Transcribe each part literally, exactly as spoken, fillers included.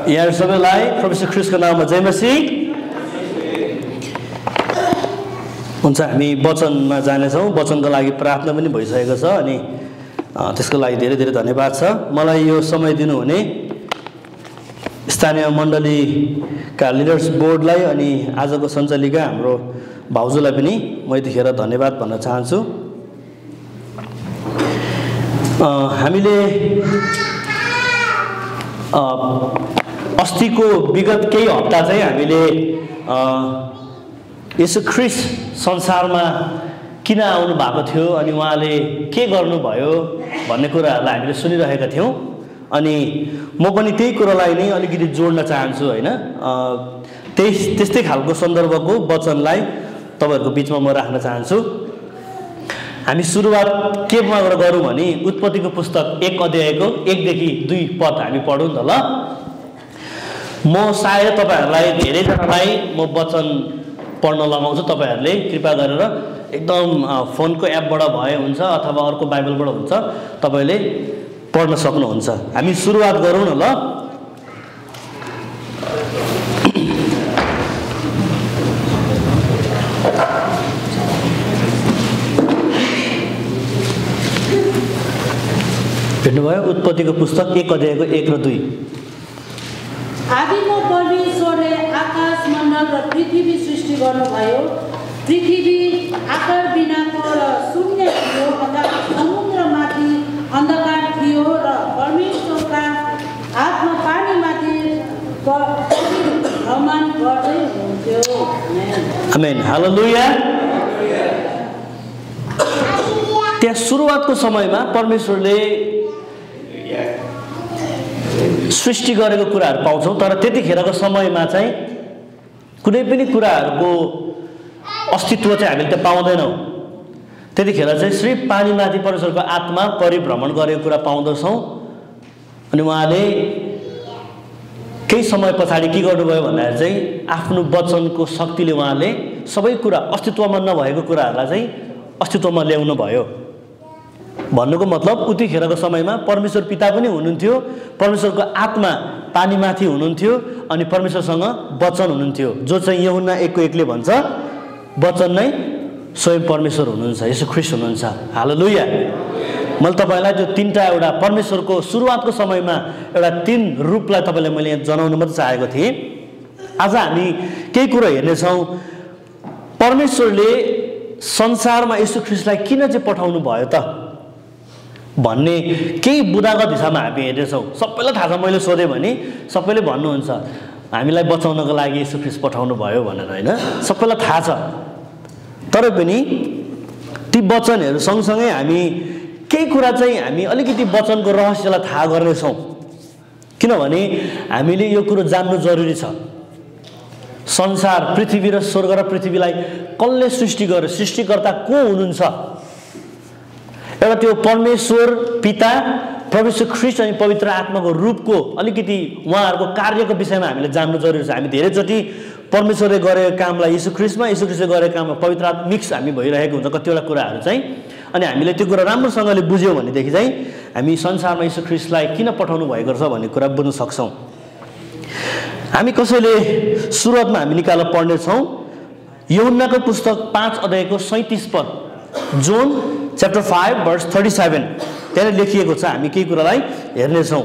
यहाँ सबैलाई प्रभु ख्रीष्टको नाममा जय मसीह। हुन्छ, हामी वचनमा जानेछौँ। वचनको लागि प्रार्थना पनि भइसकेको छ अनि त्यसको लागि धेरै धेरै धन्यवाद छ। मलाई यो समय दिनुहुने स्थानीय मण्डलीका लिडर्स बोर्डलाई अनि आजको सञ्चालिका हाम्रो भाउजूलाई पनि म यतिखेर धन्यवाद भन्न चाहन्छु। हामीले अस्तिको विगत केही हप्ता चाहिँ हामीले येशू ख्रीष्ट संसारमा किन आउनु भएको थियो अनि उहाँले के गर्नुभयो भन्ने कुराहरूलाई हामीले सुनिरहेका थियौँ। अनि म पनि त्यही कुरालाई नै अलिकति जोड्न चाहन्छु होइन। त्यही त्यस्तै खालको सन्दर्भको वचनलाई तपाईँहरूको बिचमा म राख्न चाहन्छु। हामी सुरुवात केमा गरौँ भने उत्पत्तिको पुस्तक एक अध्यायको एकदेखि दुई पद हामी पढौँ त ल। म सायद तपाईँहरूलाई धेरैजनालाई म वचन पढ्न लगाउँछु। तपाईँहरूले कृपा गरेर एकदम फोनको एपबाट भए हुन्छ अथवा अर्को बाइबलबाट हुन्छ, तपाईँले पढ्न सक्नुहुन्छ। हामी सुरुवात गरौँ न ल। भेट्नुभयो उत्पत्तिको पुस्तक एक अध्यायको एक र दुई। आदिमा परमेश्वरले आकाश मण्डल र पृथ्वी सृष्टि गर्नुभयो। पृथ्वी आकार बिनाको र शून्य थियो तथा समुद्रमाथि अन्धकार थियो र परमेश्वरका आत्मा पानीमाथि भ्रमण गर्दै हुनुहुन्थ्यो। आमेन, हालेलुया। त्यहाँ सुरुवातको समयमा परमेश्वरले सृष्टि गरेको कुराहरू पाउँछौँ, तर त्यतिखेरको समयमा चाहिँ कुनै पनि कुराहरूको अस्तित्व चाहिँ हामीले त्यहाँ पाउँदैनौँ। त्यतिखेर चाहिँ सिर्फ पानीमाथि परमेश्वरको आत्मा परिभ्रमण गरेको कुरा पाउँदछौँ। अनि उहाँले केही समय पछाडि के गर्नुभयो भन्दाखेरि चाहिँ आफ्नो वचनको शक्तिले उहाँले सबै कुरा अस्तित्वमा नभएको कुराहरूलाई चाहिँ अस्तित्वमा ल्याउनु भयो। भन्नुको मतलब उतिखेरको समयमा परमेश्वर पिता पनि हुनुहुन्थ्यो, परमेश्वरको आत्मा पानीमाथि हुनुहुन्थ्यो अनि परमेश्वरसँग वचन हुनुहुन्थ्यो, जो चाहिँ यूहन्ना एकको एकले भन्छ वचन नै स्वयं परमेश्वर हुनुहुन्छ, येशू ख्रीष्ट हुनुहुन्छ। हालेलुया। मैले तपाईँलाई त्यो तिनवटा एउटा परमेश्वरको सुरुवातको समयमा एउटा तीन रूपलाई तपाईँलाई मैले यहाँ जनाउन मात्रै चाहेको थिएँ। आज हामी केही कुरो हेर्नेछौँ। परमेश्वरले संसारमा येशू ख्रीष्टलाई किन चाहिँ पठाउनु भयो त भन्ने केही बुदागत हिसाबमा हामी हेर्नेछौँ। सबैलाई थाहा छ, मैले सोधेँ भने सबैले भन्नुहुन्छ हामीलाई बचाउनको लागि येशू ख्रीष्ट पठाउनु भयो भनेर, होइन? सबैलाई थाहा छ। तर पनि ती वचनहरू सँगसँगै हामी केही कुरा चाहिँ हामी अलिकति वचनको रहस्यलाई थाहा गर्नेछौँ। किनभने हामीले यो कुरो जान्नु जरुरी छ। संसार, पृथ्वी र स्वर्ग र पृथ्वीलाई कसले सृष्टि गर्यो, सृष्टिकर्ता को हुनुहुन्छ? एउटा त्यो परमेश्वर पिता, परमेश्वर ख्रीष्ट अनि पवित्र आत्माको रूपको अलिकति उहाँहरूको कार्यको विषयमा हामीले जान्नु जरुरी छ। हामी धेरैचोटि परमेश्वरले गरेको कामलाई येशू ख्रीष्टमा, येशू ख्रीष्टले गरेको काममा पवित्र आत्मा मिक्स हामी भइरहेको हुन्छ कतिवटा कुराहरू चाहिँ। अनि हामीले त्यो कुरा राम्रोसँगले बुझ्यौँ भनेदेखि चाहिँ हामी संसारमा येशू ख्रीष्टलाई किन पठाउनु भएको छ भन्ने कुरा बुझ्न सक्छौँ। हामी कसैले सुरुवातमा हामी निकालेर पढ्नेछौँ यूहन्नाको पुस्तक पाँच अध्यायको सैँतिस पद, John chapter five verse thirty seven. त्यहाँ लेखिएको छ, हामी केही कुरालाई हेर्नेछौँ।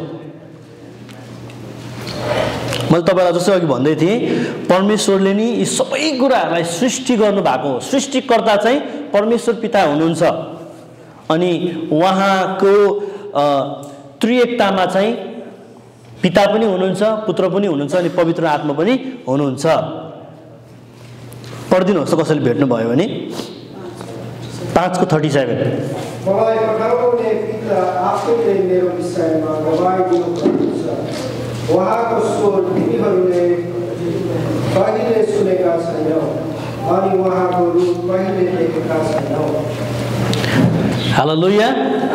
मैले तपाईँलाई जस्तो अघि भन्दै थिएँ, परमेश्वरले नि यी सबै कुराहरूलाई सृष्टि गर्नुभएको हो। सृष्टिकर्ता चाहिँ परमेश्वर पिता हुनुहुन्छ अनि उहाँको त्रिएकतामा चाहिँ पिता पनि हुनुहुन्छ, पुत्र पनि हुनुहुन्छ अनि पवित्र आत्मा पनि हुनुहुन्छ। पढिदिनुहोस् त कसैले भेट्नुभयो भने पाँचको थर्टी सेभेन। मलाई पठाउनुहुने पिता आफैले मेरो विषयमा गवाही दिनुभएको छ। उहाँको स्वर तिमीहरूले कहिले सुनेका छैनौ अनि उहाँको रूप कहिले देखेका छैनौ। हालेलुया।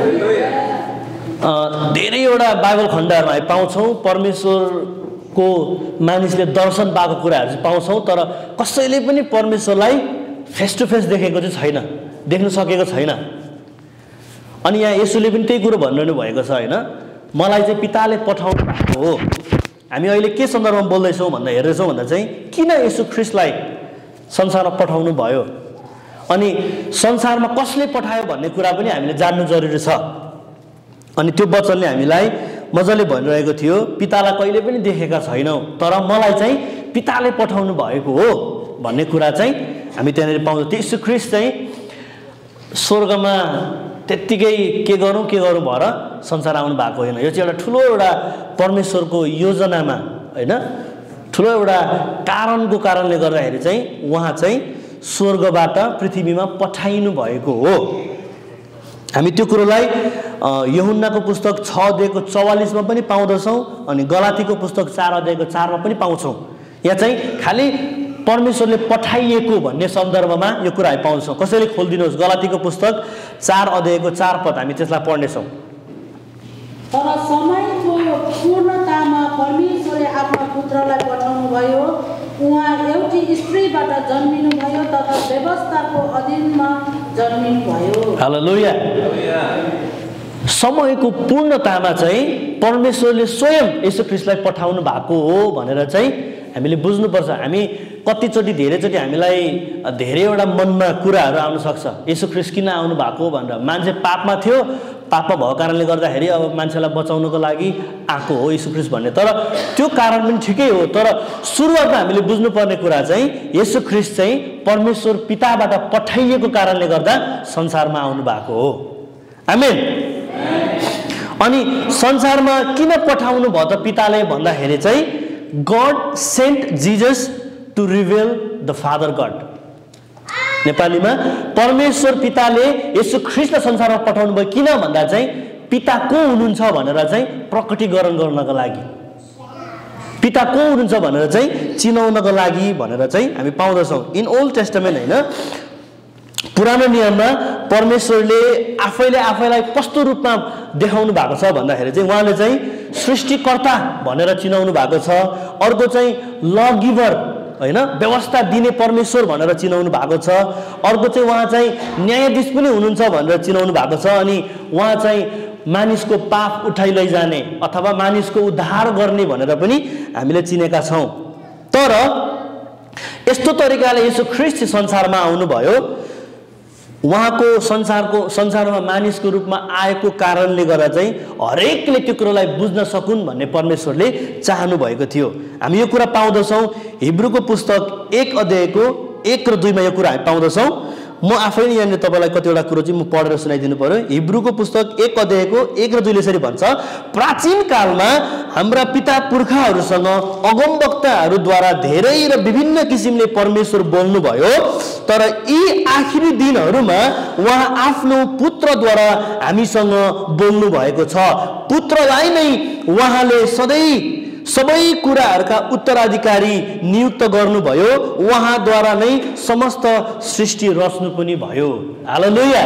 धेरैवटा बाइबल खण्डहरूमा हामी पाउँछौँ परमेश्वरको मानिसले दर्शन पाएको कुराहरू चाहिँ पाउँछौँ, तर कसैले पनि परमेश्वरलाई फेस टु फेस देखेको चाहिँ छैन, देख्न सकेको छैन। अनि यहाँ येशूले पनि त्यही कुरो भनिरहनु भएको छ, होइन? मलाई चाहिँ पिताले पठाउनु भएको हो। हामी अहिले के सन्दर्भमा बोल्दैछौँ भन्दा हेर्दैछौँ भन्दा चाहिँ किन येशू ख्रीष्टलाई संसारमा पठाउनु भयो अनि संसारमा कसले पठायो भन्ने कुरा पनि हामीले जान्नु जरुरी छ। अनि त्यो वचनले हामीलाई मजाले भनिरहेको थियो, पितालाई कहिले पनि देखेका छैनौँ तर मलाई चाहिँ पिताले पठाउनु भएको हो भन्ने कुरा चाहिँ हामी त्यहाँनिर पाउँछौँ। त्यो येशू ख्रीष्ट चाहिँ स्वर्गमा त्यत्तिकै के गरौँ के गरौँ भएर संसार आउनु भएको होइन। यो चाहिँ एउटा ठुलो एउटा परमेश्वरको योजनामा होइन, ठुलो एउटा कारणको कारणले गर्दाखेरि चाहिँ उहाँ चाहिँ स्वर्गबाट पृथ्वीमा पठाइनु भएको हो। हामी त्यो कुरोलाई यूहन्नाको पुस्तक छ अध्यायको चौवालीसमा पनि पाउँदछौँ अनि गलातीको पुस्तक चार अध्यायको चारमा पनि पाउँछौँ। यहाँ चाहिँ खालि परमेश्वरले पठाइएको भन्ने सन्दर्भमा यो कुरा हामी पाउँछौँ। कसैले खोलिदिनुहोस् गलातीको पुस्तक चार अध्यायको चार पद, हामी त्यसलाई पढ्नेछौँ। तर समयको पूर्णतामा परमेश्वरले आफ्नो पुत्रलाई पठाउनु भयो। उहाँ एउटी स्त्रीबाट जन्मिनु भयो तथा व्यवस्थाको अधीनमा जन्मिनु भयो। हालेलुया। समयको पूर्णतामा चाहिँ परमेश्वरले स्वयं येशू ख्रीष्टलाई पठाउनु भएको हो भनेर चाहिँ हामीले बुझ्नुपर्छ। हामी कतिचोटि धेरैचोटि हामीलाई धेरैवटा मनमा कुराहरू आउन सक्छ, येशू ख्रीष्ट किन आउनु भएको भनेर। मान्छे पापमा थियो, पापमा भएको कारणले गर्दाखेरि अब मान्छेलाई बचाउनको लागि आएको हो येशू ख्रीष्ट भन्ने। तर त्यो कारण पनि ठिकै हो, तर सुरुवातमा हामीले बुझ्नुपर्ने कुरा चाहिँ येशू ख्रीष्ट चाहिँ परमेश्वर पिताबाट पठाइएको कारणले गर्दा संसारमा आउनु भएको हो। आमेन। अनि संसारमा किन पठाउनु भयो त पिताले भन्दाखेरि चाहिँ God sent Jesus to reveal the Father God. नेपालीमा परमेश्वर पिताले येशू ख्रीष्टलाई संसारमा पठाउनु भयो किन भन्दा चाहिँ पिता को हुनुहुन्छ भनेर चाहिँ प्रकटीकरण गर्नको लागि, पिता को हुनुहुन्छ भनेर चाहिँ चिनाउनको लागि भनेर चाहिँ हामी पाउँदछौँ। इन ओल्ड टेस्टामेन्ट होइन, पुरानो नियममा परमेश्वरले आफैले आफैलाई कस्तो रूपमा देखाउनु भएको छ भन्दाखेरि चाहिँ उहाँले चाहिँ सृष्टिकर्ता भनेर चिनाउनु भएको छ। अर्को चाहिँ ल गिभर होइन, व्यवस्था दिने परमेश्वर भनेर चिनाउनु भएको छ। अर्को चाहिँ उहाँ चाहिँ न्यायाधीश पनि हुनुहुन्छ भनेर चिनाउनु भएको छ। अनि उहाँ चाहिँ मानिसको पाप उठाइ लैजाने अथवा मानिसको उद्धार गर्ने भनेर पनि हामीले चिनेका छौँ। तर यस्तो तरिकाले येशू ख्रीष्ट संसारमा आउनुभयो, उहाँको संसारको संसारमा मानिसको रूपमा आएको कारणले गर्दा चाहिँ हरेकले त्यो कुरोलाई बुझ्न सकुन् भन्ने परमेश्वरले चाहनु भएको थियो। हामी यो कुरा पाउँदछौँ हिब्रूको पुस्तक एक अध्यायको एक र दुईमा यो कुरा हामी पाउँदछौँ। म आफै नै यहाँनिर तपाईँलाई कतिवटा कुरो चाहिँ म पढेर सुनाइदिनु पर्यो। हिब्रूको पुस्तक एक अध्यायको एक र दुईले यसरी भन्छ, प्राचीन कालमा हाम्रा पिता पुर्खाहरूसँग अगमवक्ताहरूद्वारा धेरै र विभिन्न किसिमले परमेश्वर बोल्नुभयो, तर यी आखिरी दिनहरूमा उहाँ आफ्नो पुत्रद्वारा हामीसँग बोल्नु भएको छ। पुत्रलाई नै उहाँले सधैँ सबै कुराहरूका उत्तराधिकारी नियुक्त गर्नुभयो, उहाँद्वारा नै समस्त सृष्टि रच्नु पनि भयो। हालेलुया।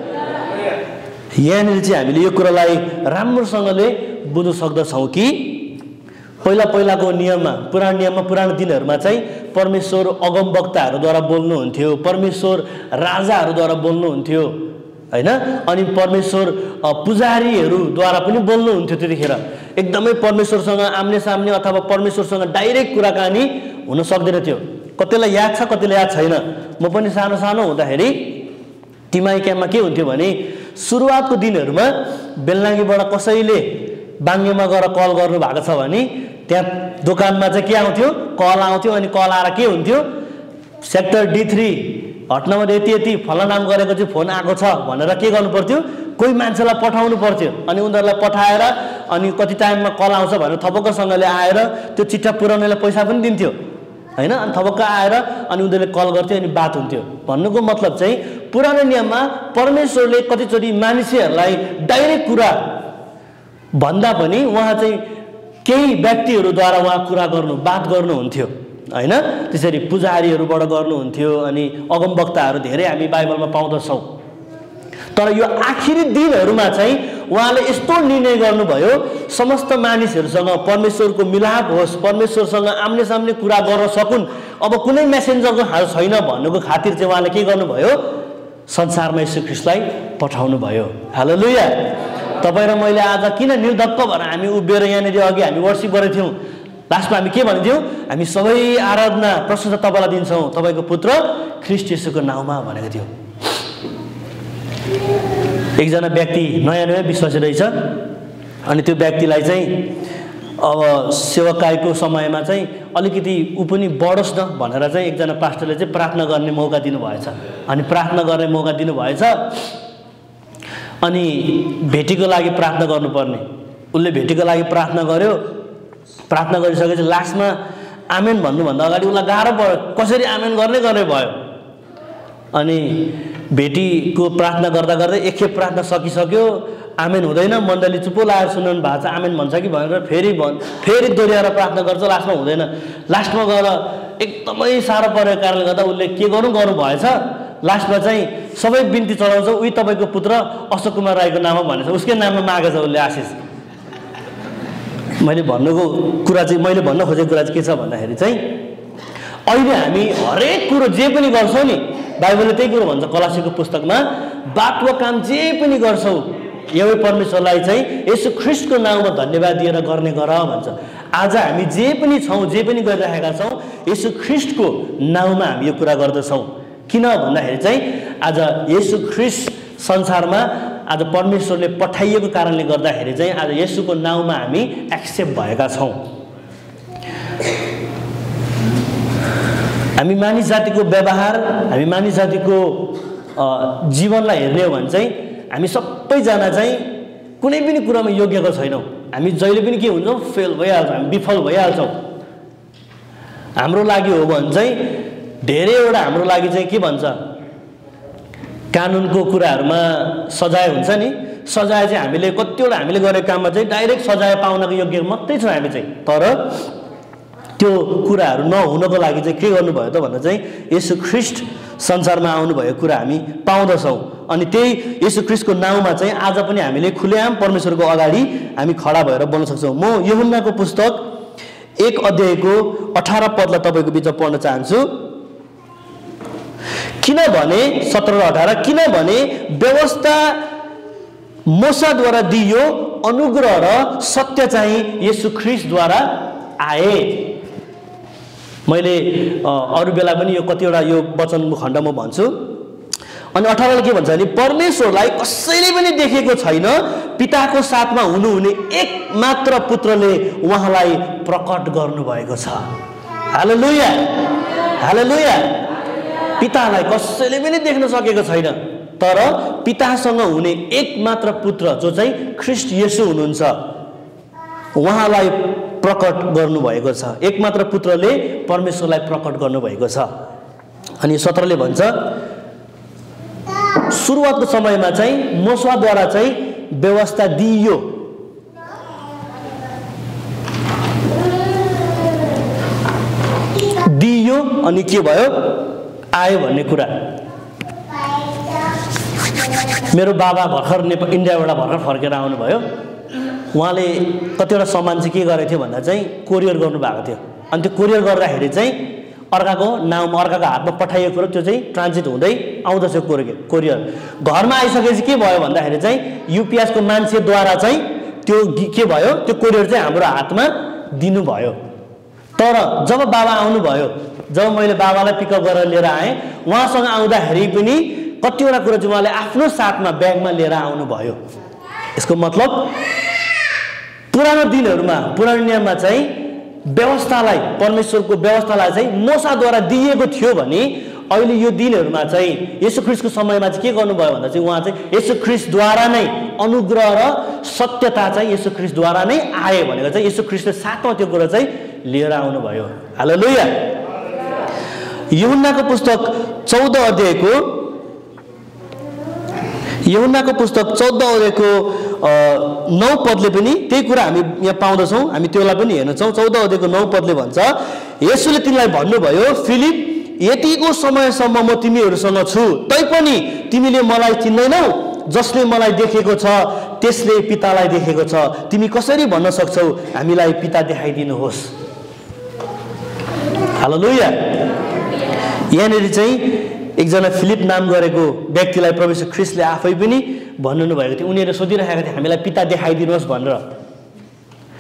यहाँनिर चाहिँ हामीले यो कुरालाई राम्रोसँगले बुझ्न सक्दछौँ कि पहिला पहिलाको नियममा, पुरानो नियममा, पुरानो दिनहरूमा चाहिँ परमेश्वर अगमवक्ताहरूद्वारा बोल्नुहुन्थ्यो, परमेश्वर राजाहरूद्वारा बोल्नुहुन्थ्यो होइन, अनि परमेश्वर पुजारीहरूद्वारा पनि बोल्नुहुन्थ्यो। त्यतिखेर एकदमै परमेश्वरसँग आम्ने सामने अथवा परमेश्वरसँग डाइरेक्ट कुराकानी हुन सक्दैन थियो। कतिलाई याद छ, कतिलाई याद छैन। म पनि सानो सानो हुँदाखेरि तिमाई क्याम्पमा के हुन्थ्यो भने सुरुवातको दिनहरूमा बेलनाङ्गीबाट कसैले बाङ्गेमा गएर कल गर्नु भएको छ भने त्यहाँ दोकानमा चाहिँ के आउँथ्यो, कल आउँथ्यो। अनि कल आएर के हुन्थ्यो, sector D three hut number यति यति फला नाम गरेको चाहिँ फोन आएको छ भनेर के गर्नु पर्थ्यो, कोही मान्छेलाई पठाउनु पर्थ्यो। अनि उनीहरूलाई पठाएर अनि कति टाइममा कल आउँछ भनेर थपक्कसँगले आएर त्यो चिट्ठा पुर्याउनेलाई पैसा पनि दिन्थ्यो होइन। अनि थपक्क आएर अनि उनीहरूले कल गर्थ्यो अनि बात हुन्थ्यो। भन्नुको मतलब चाहिँ पुरानो नियममा परमेश्वरले कतिचोटि मानिसहरूलाई डाइरेक्ट कुरा भन्दा पनि उहाँ चाहिँ केही व्यक्तिहरूद्वारा उहाँ कुरा गर्नु बात गर्नुहुन्थ्यो होइन। त्यसरी पुजारीहरूबाट गर्नुहुन्थ्यो अनि अगमवक्ताहरू धेरै हामी बाइबलमा पाउँदछौँ। तर यो आखिरी दिनहरूमा चाहिँ उहाँले यस्तो निर्णय गर्नुभयो, समस्त मानिसहरूसँग परमेश्वरको मिलाप होस्, परमेश्वरसँग आम्ने सामने कुरा गर्न सकुन्। अब कुनै मेसेन्जरको हाल छैन भन्नुको खातिर चाहिँ उहाँले के गर्नुभयो, संसारमा येशू ख्रीष्टलाई पठाउनु भयो। हालेलुया। तपाईँ र मैले आज किन निर्धक्क भएर हामी उभिएर यहाँनिर अघि हामी वर्सिप गरेको थियौँ, लास्टमा हामी के भनिदियौँ? हामी सबै आराधना प्रशंसा तपाईँलाई दिन्छौँ तपाईँको पुत्र ख्रीष्ट येशूको नाउँमा भनेको थियौँ। एकजना व्यक्ति नयाँ नयाँ विश्वासी रहेछ अनि त्यो व्यक्तिलाई चाहिँ अब सेवाकाईको समयमा चाहिँ अलिकति ऊ पनि बढोस् न भनेर चाहिँ एकजना पास्टरले चाहिँ प्रार्थना गर्ने मौका दिनुभएछ। अनि प्रार्थना गर्ने मौका दिनुभएछ अनि भेटीको लागि प्रार्थना गर्नुपर्ने, उसले भेटीको लागि प्रार्थना गर्यो। प्रार्थना गरिसकेपछि लास्टमा आमेन भन्नुभन्दा अगाडि उसलाई गाह्रो पर्यो, कसरी आमेन गर्ने गर्ने भयो। अनि भेटीको प्रार्थना गर्दा गर्दै एकखेप प्रार्थना सकिसक्यो, आमेन हुँदैन, मण्डली चुप्पो लागेर सुनाउनु भएको छ, आमेन भन्छ कि भनेर फेरि भन् फेरि दोहोऱ्याएर प्रार्थना गर्छ, लास्टमा हुँदैन। लास्टमा गएर एकदमै साह्रो परेको कारणले गर्दा उसले के गर्नु गर्नु भएछ, लास्टमा चाहिँ सबै बिन्ती चढाउँछ, उही तपाईँको पुत्र अशोक कुमार राईको नाममा भनेछ, उसकै नाममा मागेछ उसले आशिष। मैले भन्नुको कुरा चाहिँ मैले भन्न खोजेको कुरा चाहिँ के छ भन्दाखेरि चाहिँ अहिले हामी हरेक कुरो जे पनि गर्छौँ नि, बाइबलले त्यही कुरो भन्छ कलासीको पुस्तकमा, बात वा काम जे पनि गर्छौँ यहोवा परमेश्वरलाई चाहिँ येशू ख्रीष्टको नाउँमा धन्यवाद दिएर गर्ने गर भन्छ। आज हामी जे पनि छौँ, जे पनि गरिरहेका छौँ, येशू ख्रीष्टको नाउँमा हामी यो कुरा गर्दछौँ। किन भन्दाखेरि चाहिँ आज येशू ख्रीष्ट संसारमा आज परमेश्वरले पठाइएको कारणले गर्दाखेरि चाहिँ आज येशूको नाउँमा हामी एक्सेप्ट भएका छौँ। हामी मानिस जातिको व्यवहार, हामी मानिस जातिको जीवनलाई हेर्ने हो भने चाहिँ हामी सबैजना चाहिँ कुनै पनि कुरामा योग्यको छैनौँ। हामी जहिले पनि के हुन्छौँ, फेल भइहाल्छौँ, हामी विफल भइहाल्छौँ। हाम्रो लागि हो भने चाहिँ धेरैवटा हाम्रो लागि चाहिँ के भन्छ, कानुनको कुराहरूमा सजाय हुन्छ नि, सजाय चाहिँ हामीले कतिवटा हामीले गरेको काममा चाहिँ डाइरेक्ट सजाय पाउनको योग्य मात्रै छौँ हामी चाहिँ। तर त्यो कुराहरू नहुनको लागि चाहिँ के गर्नुभयो त भन्दा चाहिँ येशू ख्रीष्ट संसारमा आउनुभएको कुरा हामी पाउँदछौँ। अनि त्यही येशू ख्रीष्टको नाउँमा चाहिँ आज पनि हामीले खुलेआम परमेश्वरको अगाडि हामी खडा भएर बोल्न सक्छौँ। म यूहन्नाको पुस्तक एक अध्यायको अठार पदलाई तपाईँको बिचमा पढ्न चाहन्छु। किनभने सत्र र अठार, किनभने व्यवस्था मूसाद्वारा दियो, अनुग्रह र सत्य चाहिँ येशू ख्रीष्टद्वारा आए। मैले अरू बेला पनि यो कतिवटा यो वचन खण्ड म भन्छु। अनि अठारले के भन्छ भने परमेश्वरलाई कसैले पनि देखेको छैन, पिताको साथमा हुनुहुने एक मात्र पुत्रले उहाँलाई प्रकट गर्नुभएको छ। हालेलुया, हालेलुया। पितालाई कसैले पनि देख्न सकेको छैन, तर पितासँग हुने एक मात्र पुत्र जो चाहिँ ख्रीष्ट येशू हुनुहुन्छ, उहाँलाई प्रकट गर्नुभएको छ। एक मात्र पुत्रले परमेश्वरलाई प्रकट गर्नुभएको छ। अनि सत्रले भन्छ सुरुवातको समयमा चाहिँ मूसाद्वारा चाहिँ व्यवस्था दिइयो, दिइयो अनि के भयो, आयो भन्ने कुरा। मेरो बाबा भर्खर नेपाल इन्डियाबाट भर्खर फर्केर आउनुभयो। उहाँले कतिवटा सामान चाहिँ के गरेको थियो भन्दा चाहिँ कोरियर गर्नुभएको थियो। अनि त्यो कोरियर गर्दाखेरि चाहिँ अर्काको नाउँमा अर्काको हातमा पठाइएको कुरो त्यो चाहिँ ट्रान्जिट हुँदै आउँदछ कोरियर कोरियर घरमा आइसकेपछि के भयो भन्दाखेरि चाहिँ युपिएसको मान्छेद्वारा चाहिँ त्यो के भयो, त्यो कोरियर चाहिँ हाम्रो हातमा दिनुभयो। तर जब बाबा आउनुभयो, जब मैले बाबालाई पिकअप गरेर लिएर आएँ, उहाँसँग आउँदाखेरि पनि कतिवटा कुरो चाहिँ उहाँले आफ्नो साथमा ब्यागमा लिएर आउनुभयो। यसको मतलब पुरानो दिनहरूमा, पुरानो नियममा चाहिँ व्यवस्थालाई, परमेश्वरको व्यवस्थालाई चाहिँ मूसाद्वारा दिएको थियो भने अहिले यो दिनहरूमा चाहिँ येशू ख्रीष्टको समयमा चाहिँ के गर्नुभयो भन्दा चाहिँ उहाँ चाहिँ येशू ख्रीष्टद्वारा नै अनुग्रह र सत्यता चाहिँ येशू ख्रीष्टद्वारा नै आए भनेको चाहिँ येशू ख्रीष्टले साथमा त्यो कुरा चाहिँ लिएर आउनुभयो। हालेलुया। यूहन्नाको पुस्तक चौध अध्यायको यूहन्नाको पुस्तक चौध अध्यायको नौ पदले पनि त्यही कुरा हामी यहाँ पाउँदछौँ। हामी त्यसलाई पनि हेर्नेछौँ। चौध अध्यायको नौ पदले भन्छ, येशूले तिमीलाई भन्नुभयो, फिलिप, यतिको समयसम्म म तिमीहरूसँग छु, तैपनि तिमीले मलाई चिन्दैनौ? जसले मलाई देखेको छ त्यसले पितालाई देखेको छ। तिमी कसरी भन्न सक्छौ हामीलाई पिता देखाइदिनुहोस्? हालेलुया। यहाँनिर चाहिँ एकजना फिलिप नाम गरेको व्यक्तिलाई परमेश्वर ख्रीष्टले आफै पनि भन्नु भएको थियो। उनीहरू सोधिरहेका थिए हामीलाई पिता देखाइदिनुहोस् भनेर।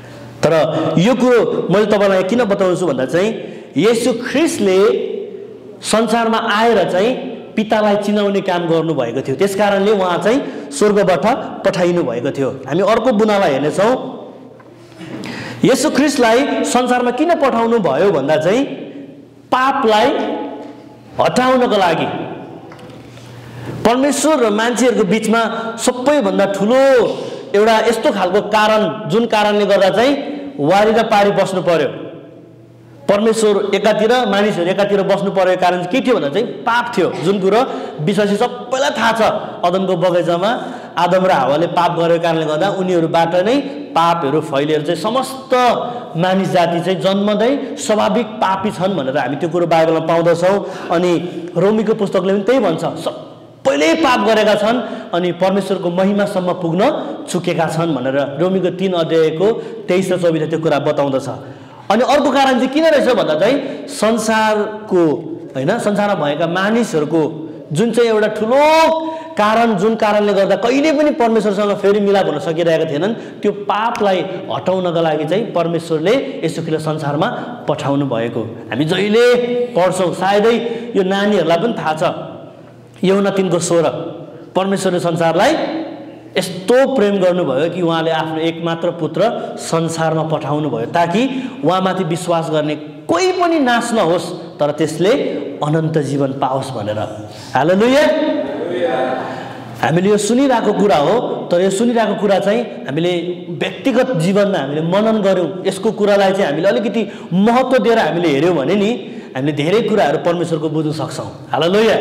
तर यो कुरो मैले तपाईँलाई किन बताउँछु भन्दा चाहिँ येशू ख्रीष्टले संसारमा आएर चाहिँ पितालाई चिनाउने काम गर्नुभएको थियो। त्यसकारणले उहाँ चाहिँ स्वर्गबाट पठाइनु भएको थियो। हामी अर्को बुनालाई हेर्नेछौँ। येशू ख्रीष्टलाई संसारमा किन पठाउनु भयो भन्दा चाहिँ पापलाई हटाउनको लागि। परमेश्वर र मान्छेहरूको बिचमा सबैभन्दा ठुलो एउटा यस्तो खालको कारण जुन कारणले गर्दा चाहिँ वारी र पारी बस्नु पर्यो। परमेश्वर एकातिर मानिसहरू एकातिर बस्नु परेको कारण के थियो भन्दा चाहिँ पाप थियो। जुन कुरो विश्वासी सबैलाई थाहा छ, अदमको बगैँचामा आदम र हावाले पाप गरेको कारणले गर्दा उनीहरूबाट नै पापहरू फैलिएर चाहिँ समस्त मानिस जाति चाहिँ जन्मदै स्वाभाविक पापी छन् भनेर हामी त्यो कुरो बाइबलमा पाउँदछौँ। अनि रोमीको पुस्तकले पनि त्यही भन्छ, सबैले पाप गरेका छन् अनि परमेश्वरको महिमासम्म पुग्न चुकेका छन् भनेर रोमीको तीन अध्यायको तेइस र चौबिसले त्यो कुरा बताउँदछ। अनि अर्को कारण चाहिँ किन रहेछ भन्दा चाहिँ संसारको होइन संसारमा भएका मानिसहरूको जुन चाहिँ एउटा ठुलो कारण जुन कारणले गर्दा कहिले पनि परमेश्वरसँग फेरि मिलाप हुन सकिरहेका थिएनन्, त्यो पापलाई हटाउनका लागि चाहिँ परमेश्वरले यसो खेल संसारमा पठाउनु भएको हामी जहिले पढ्छौँ। सायदै यो नानीहरूलाई पनि थाहा छ, यूहन्ना तीनको सोह्र, परमेश्वरले संसारलाई यस्तो प्रेम गर्नुभयो कि उहाँले आफ्नो एकमात्र पुत्र संसारमा पठाउनु भयो ताकि उहाँमाथि विश्वास गर्ने कोही पनि नाश नहोस् तर त्यसले अनन्त जीवन पाओस् भनेर। हालेलुया। हामीले यो सुनिरहेको कुरा हो, तर यो सुनिरहेको कुरा चाहिँ हामीले व्यक्तिगत जीवनमा हामीले मनन गऱ्यौँ, यसको कुरालाई चाहिँ हामीले अलिकति महत्त्व दिएर हामीले हेऱ्यौँ भने नि हामीले धेरै कुराहरू परमेश्वरको बुझ्न सक्छौँ। हालेलुया।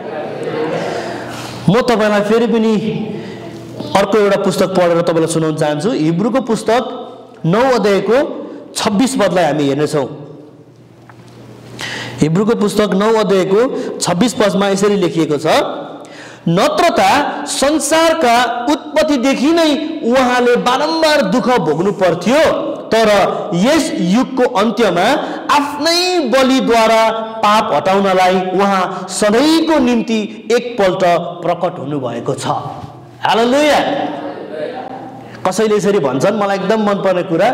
म तपाईँलाई फेरि पनि अर्को एउटा पुस्तक पढेर तपाईँलाई सुनाउन चाहन्छु। हिब्रूको पुस्तक नौ अध्यायको छब्बिस पदलाई हामी हेर्नेछौँ। हिब्रूको पुस्तक नौ अध्यायको छब्बिस पदमा यसरी लेखिएको छ, नत्रता संसारका उत्पत्तिदेखि नै उहाँले बारम्बार दुःख भोग्नु पर्थ्यो, तर यस युगको अन्त्यमा आफ्नै बलिद्वारा पाप हटाउनलाई उहाँ सधैँको निम्ति एकपल्ट प्रकट हुनुभएको छ। हालेलुया। कसैले यसरी भन्छन्, मलाई एकदम मनपर्ने कुरा,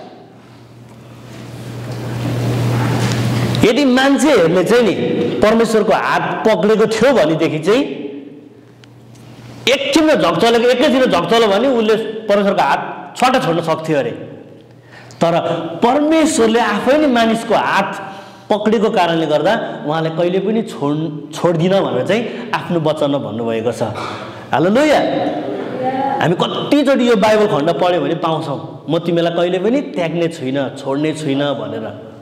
यदि मान्छेहरूले चाहिँ नि परमेश्वरको हात पक्रेको थियो भनेदेखि चाहिँ एकछिनमा झक्चलेको एकैछिन झक्चल्यो भने उसले परमेश्वरको हात छट्ट छोड्न सक्थ्यो अरे। तर परमेश्वरले आफै नै मानिसको हात पक्रेको कारणले गर्दा उहाँले कहिले पनि छोड छोड्दिन भनेर चाहिँ आफ्नो वचनमा भन्नुभएको छ। हालेलुया। हामी कतिचोटि यो बाइबल खण्ड पढ्यो भने पाउँछौँ, म तिमीलाई कहिले पनि त्याग्ने छुइनँ, छोड्ने छुइनँ भनेर।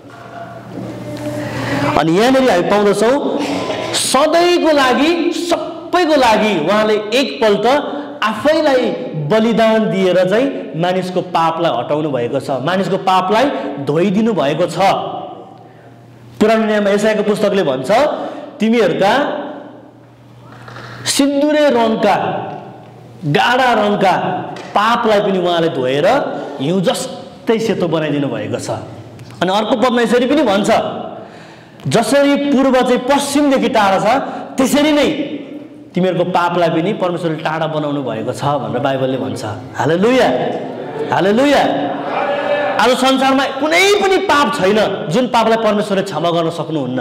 अनि यहाँनिर हामी पाउँदछौँ सधैँको लागि सबैको लागि उहाँले एकपल्ट आफैलाई बलिदान दिएर चाहिँ मानिसको पापलाई हटाउनु भएको छ, मानिसको पापलाई धोइदिनु भएको छ। पुरानो नियममा यशायाको पुस्तकले भन्छ, तिमीहरूका सिन्दुरे रङका गाढा रङका पापलाई पनि उहाँले धोएर हिउँ जस्तै सेतो बनाइदिनु भएको छ। अनि अर्को पदमा यसरी पनि भन्छ, जसरी पूर्व चाहिँ पश्चिमदेखि टाढा छ त्यसरी नै तिमीहरूको पापलाई पनि परमेश्वरले टाढा बनाउनु भएको छ भनेर बाइबलले भन्छ। हालेलुया। हालेलुया। आज संसारमा कुनै पनि पाप छैन जुन पापलाई परमेश्वरले क्षमा गर्न सक्नुहुन्न।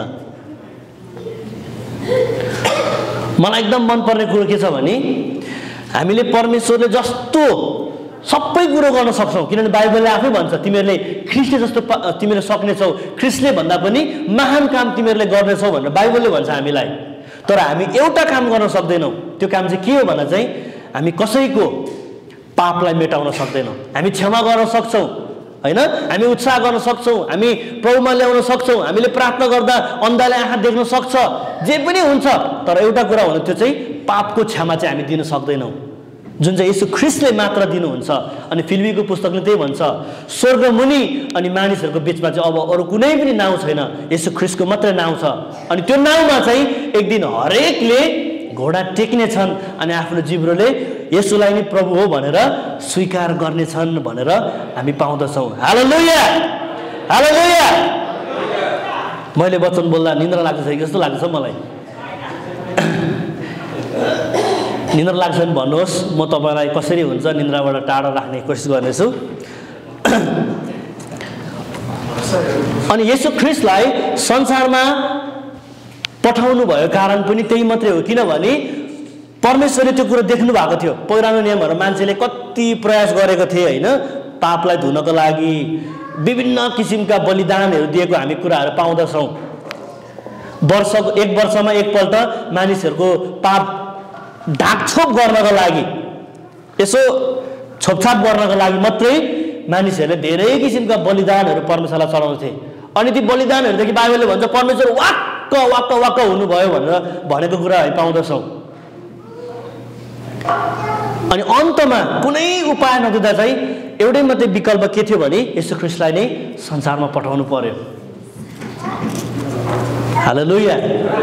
मलाई एकदम मनपर्ने कुरो के छ भने हामीले परमेश्वरले जस्तो सबै कुरो गर्न सक्छौँ, किनभने बाइबलले आफै भन्छ तिमीहरूले ख्रिस्टले जस्तो तिमीले सक्नेछौ, ख्रिस्टले भन्दा पनि महान काम तिमीहरूले गर्नेछौ भनेर बाइबलले भन्छ हामीलाई। तर हामी एउटा काम गर्न सक्दैनौँ, त्यो काम चाहिँ के हो भन्दा चाहिँ हामी कसैको पापलाई मेटाउन सक्दैनौँ। हामी क्षमा गर्न सक्छौँ होइन, हामी उत्साह गर्न सक्छौँ, हामी प्रभुमा ल्याउन सक्छौँ, हामीले प्रार्थना गर्दा अन्धाले आँखा देख्न सक्छ, जे पनि हुन्छ। तर एउटा कुरा भन्नु, त्यो चाहिँ पापको क्षमा चाहिँ हामी दिन सक्दैनौँ, जुन चाहिँ यीशु ख्रिस्टले मात्र दिनुहुन्छ। अनि फिलिप्पीको पुस्तकले त्यही भन्छ, स्वर्ग मुनि अनि मानिसहरूको बिचमा चाहिँ अब अरू कुनै पनि नाउँ छैन, यीशु ख्रिस्टको मात्रै नाउँ छ। अनि त्यो नाउँमा चाहिँ एक दिन हरेकले घोडा टेक्ने छन् अनि आफ्नो जिब्रोले यसुलाई नै प्रभु हो भनेर स्वीकार गर्नेछन् भनेर हामी पाउँदछौँ। हालेलुया। हालेलुया। मैले वचन बोल्दा निन्द्रा लाग्छ कि जस्तो लाग्छ मलाई। निन्द्रा लाग्छ भने भन्नुहोस्, म तपाईँलाई कसरी हुन्छ निन्द्राबाट टाढा राख्ने कोसिस गर्नेछु। अनि येशू ख्रीष्टलाई संसारमा पठाउनु भयो कारण पनि त्यही मात्रै हो, किनभने परमेश्वरले त्यो कुरा देख्नु भएको थियो। पुरानो नियमहरु मान्छेले कति प्रयास गरेको थिए हैन, पापलाई धुनको लागि विभिन्न किसिमका बलिदानहरू दिएको हामी कुराहरू पाउँदछौं। वर्षको एक वर्षमा एकपल्ट मानिसहरूको पाप ढाकछोप गर्नको लागि, यसो छोपछाप गर्नको लागि मात्रै मानिसहरूले धेरै किसिमका बलिदानहरू परमेश्वरलाई चढाउँथे। अनि ती बलिदानहरूदेखि बाइबलले भन्छ परमेश्वर वाक्क वाक्क वाक्क हुनुभयो भनेर भनेको कुरा हामी पाउँदछौं। अनि अन्तमा कुनै उपाय नदिँदा चाहिँ एउटै मात्रै विकल्प के थियो भने येशू ख्रीष्टलाई नै संसारमा पठाउनु पर्यो। हालेलुया।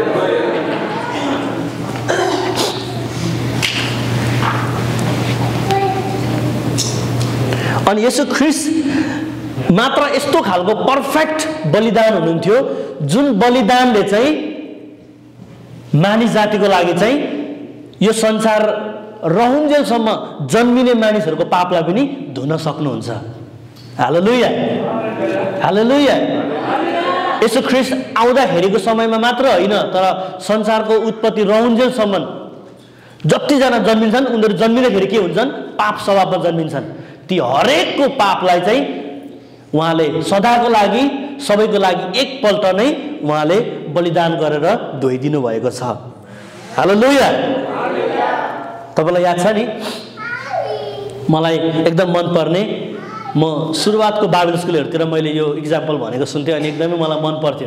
अनि येशू ख्रीष्ट मात्र यस्तो खालको पर्फेक्ट बलिदान हुनुहुन्थ्यो जुन बलिदानले चाहिँ मानिस जातिको लागि चाहिँ यो संसार रहुन्जेलसम्म जन्मिने मानिसहरूको पापलाई पनि धुन सक्नुहुन्छ। हालेलुया, हालेलुया। येशू ख्रीष्ट आउँदाखेरिको समयमा मात्र होइन, तर संसारको उत्पत्ति रहुन्जेलसम्म जतिजना जन्मिन्छन् उनीहरू जन्मिँदाखेरि के हुन्छन्? पाप स्वभावमा जन्मिन्छन्। ती हरेकको पापलाई चाहिँ उहाँले सदाको लागि सबैको लागि एकपल्ट नै उहाँले बलिदान गरेर धोइदिनु भएको छ। हालेलुया। तपाईलाई याद छ नि, मलाई एकदम मन पर्ने, म सुरुवातको बाइबल स्कुलहरूतिर मैले यो इक्जाम्पल भनेको सुन्थेँ अनि एकदमै मलाई मन पर्थ्यो।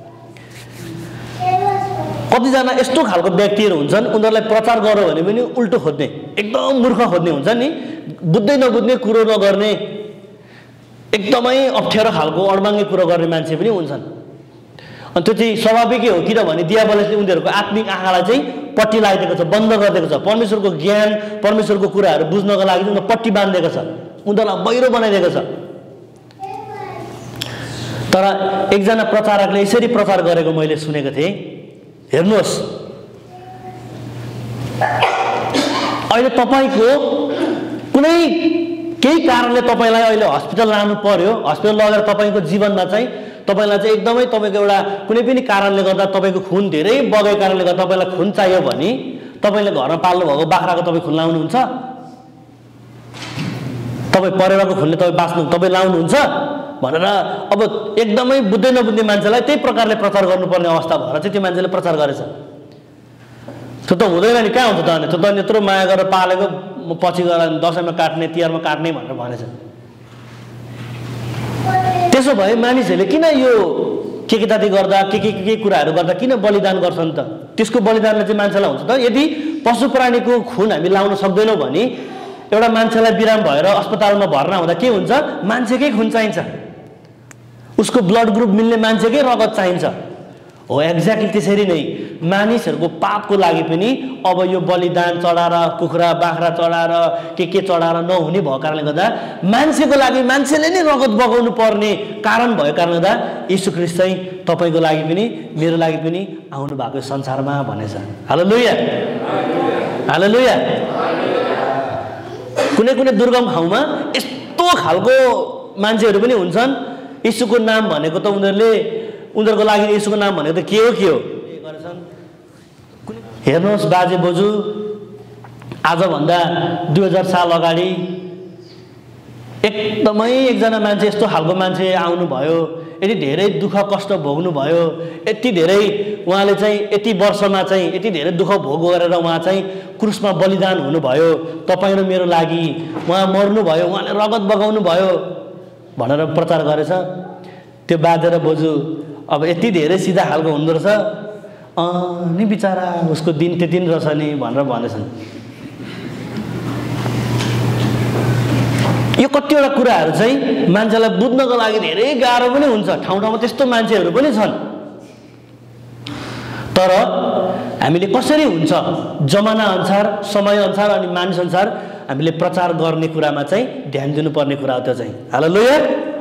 कतिजना यस्तो खालको व्यक्तिहरू हुन्छन् उनीहरूलाई प्रचार गरौँ भने पनि उल्टो खोज्ने, एकदम मूर्ख खोज्ने हुन्छ नि, बुझ्दै नबुझ्ने कुरो नगर्ने, एकदमै अप्ठ्यारो खालको अडमाङ्गे कुरो गर्ने मान्छे पनि हुन्छन्। अनि त्यो चाहिँ स्वाभाविकै हो, किनभने दियाबलले उनीहरूको आत्मिक आँखालाई चाहिँ पट्टी लगाइदिएको छ, बन्द गरिदिएको छ। परमेश्वरको ज्ञान परमेश्वरको कुराहरू बुझ्नको लागि उनीहरू पट्टी बाँधिदिएको छ, उनीहरूलाई बहिरो बनाइदिएको छ। तर एकजना प्रचारकले यसरी प्रचार गरेको मैले सुनेको थिएँ। हेर्नुहोस्, अहिले तपाईँको कुनै केही कारणले तपाईँलाई अहिले हस्पिटल लानु पर्यो, हस्पिटल लगेर तपाईँको जीवनमा चाहिँ तपाईँलाई चाहिँ एकदमै तपाईँको एउटा कुनै पनि कारणले गर्दा तपाईँको खुन धेरै बगेको कारणले गर्दा तपाईँलाई खुन चाहियो भने तपाईँले घरमा पाल्नु भएको बाख्राको तपाईँ खुन लाउनुहुन्छ? तपाईँ परेवाको खुनले तपाईँ बाँच्नु तपाईँ लाउनुहुन्छ भनेर अब एकदमै बुझ्दै नबुझ्ने मान्छेलाई त्यही प्रकारले प्रचार गर्नुपर्ने अवस्था भएर चाहिँ त्यो मान्छेले प्रचार गरेछ। त्यो त हुँदैन नि, कहाँ हुन्छ त? अनि त्यो त यत्रो माया गरेर पालेको पछि गएर दसैँमा काट्ने, तिहारमा काट्ने भनेर भनेछ। त्यसो भए मानिसहरूले किन यो के के जाति गर्दा के के के कुराहरू गर्दा किन बलिदान गर्छन् त? त्यसको बलिदानले चाहिँ मान्छेलाई हुन्छ त? यदि पशु प्राणीको खुन हामी लाउन सक्दैनौँ भने एउटा मान्छेलाई बिराम भएर अस्पतालमा भर्ना हुँदा के हुन्छ? मान्छेकै खुन चाहिन्छ, उसको ब्लड ग्रुप मिल्ने मान्छेकै रगत चाहिन्छ। हो, एक्ज्याक्टली त्यसरी नै मानिसहरूको पापको लागि पनि अब यो बलिदान चढाएर, कुखुरा बाख्रा चढाएर, के के चढाएर नहुने भएको कारणले गर्दा मान्छेको लागि मान्छेले नै रगत बगाउनु पर्ने कारण भएको कारणले गर्दा येशू ख्रीष्ट चाहिँ तपाईँको लागि पनि मेरो लागि पनि आउनु भएको संसारमा भनेछ। हालेलुया, हालेलुया। कुनै कुनै दुर्गम ठाउँमा यस्तो खालको मान्छेहरू पनि हुन्छन्, येशूको नाम भनेको त उनीहरूले उनीहरूको लागि येशूको नाम भनेको त के हो के हो हेर्नुहोस् बाजे बोजू, आजभन्दा दुई हजार साल अगाडि एकदमै एकजना मान्छे यस्तो खालको मान्छे आउनुभयो, यति धेरै दुःख कष्ट भोग्नुभयो, यति धेरै उहाँले चाहिँ यति वर्षमा चाहिँ यति धेरै दुःख भोग गरेर उहाँ चाहिँ क्रुसमा बलिदान हुनुभयो तपाईँ र मेरो लागि, उहाँ मर्नुभयो, उहाँले रगत बगाउनु भयो भनेर प्रचार गरेछ। त्यो बाजे र बोजू अब यति धेरै सिधा खालको हुँदो रहेछ, अँ नि बिचरा उसको दिन त्यति नै रहेछ नि भनेर भनेछन्। यो कतिवटा कुराहरू चाहिँ मान्छेलाई बुझ्नको लागि धेरै गाह्रो पनि हुन्छ, ठाउँ ठाउँमा त्यस्तो मान्छेहरू पनि छन्। तर हामीले कसरी हुन्छ जमाना अनुसार, समय अनुसार अनि मानिस अनुसार हामीले प्रचार गर्ने कुरामा चाहिँ ध्यान दिनुपर्ने कुरा हो त्यो चाहिँ। हालेलुया।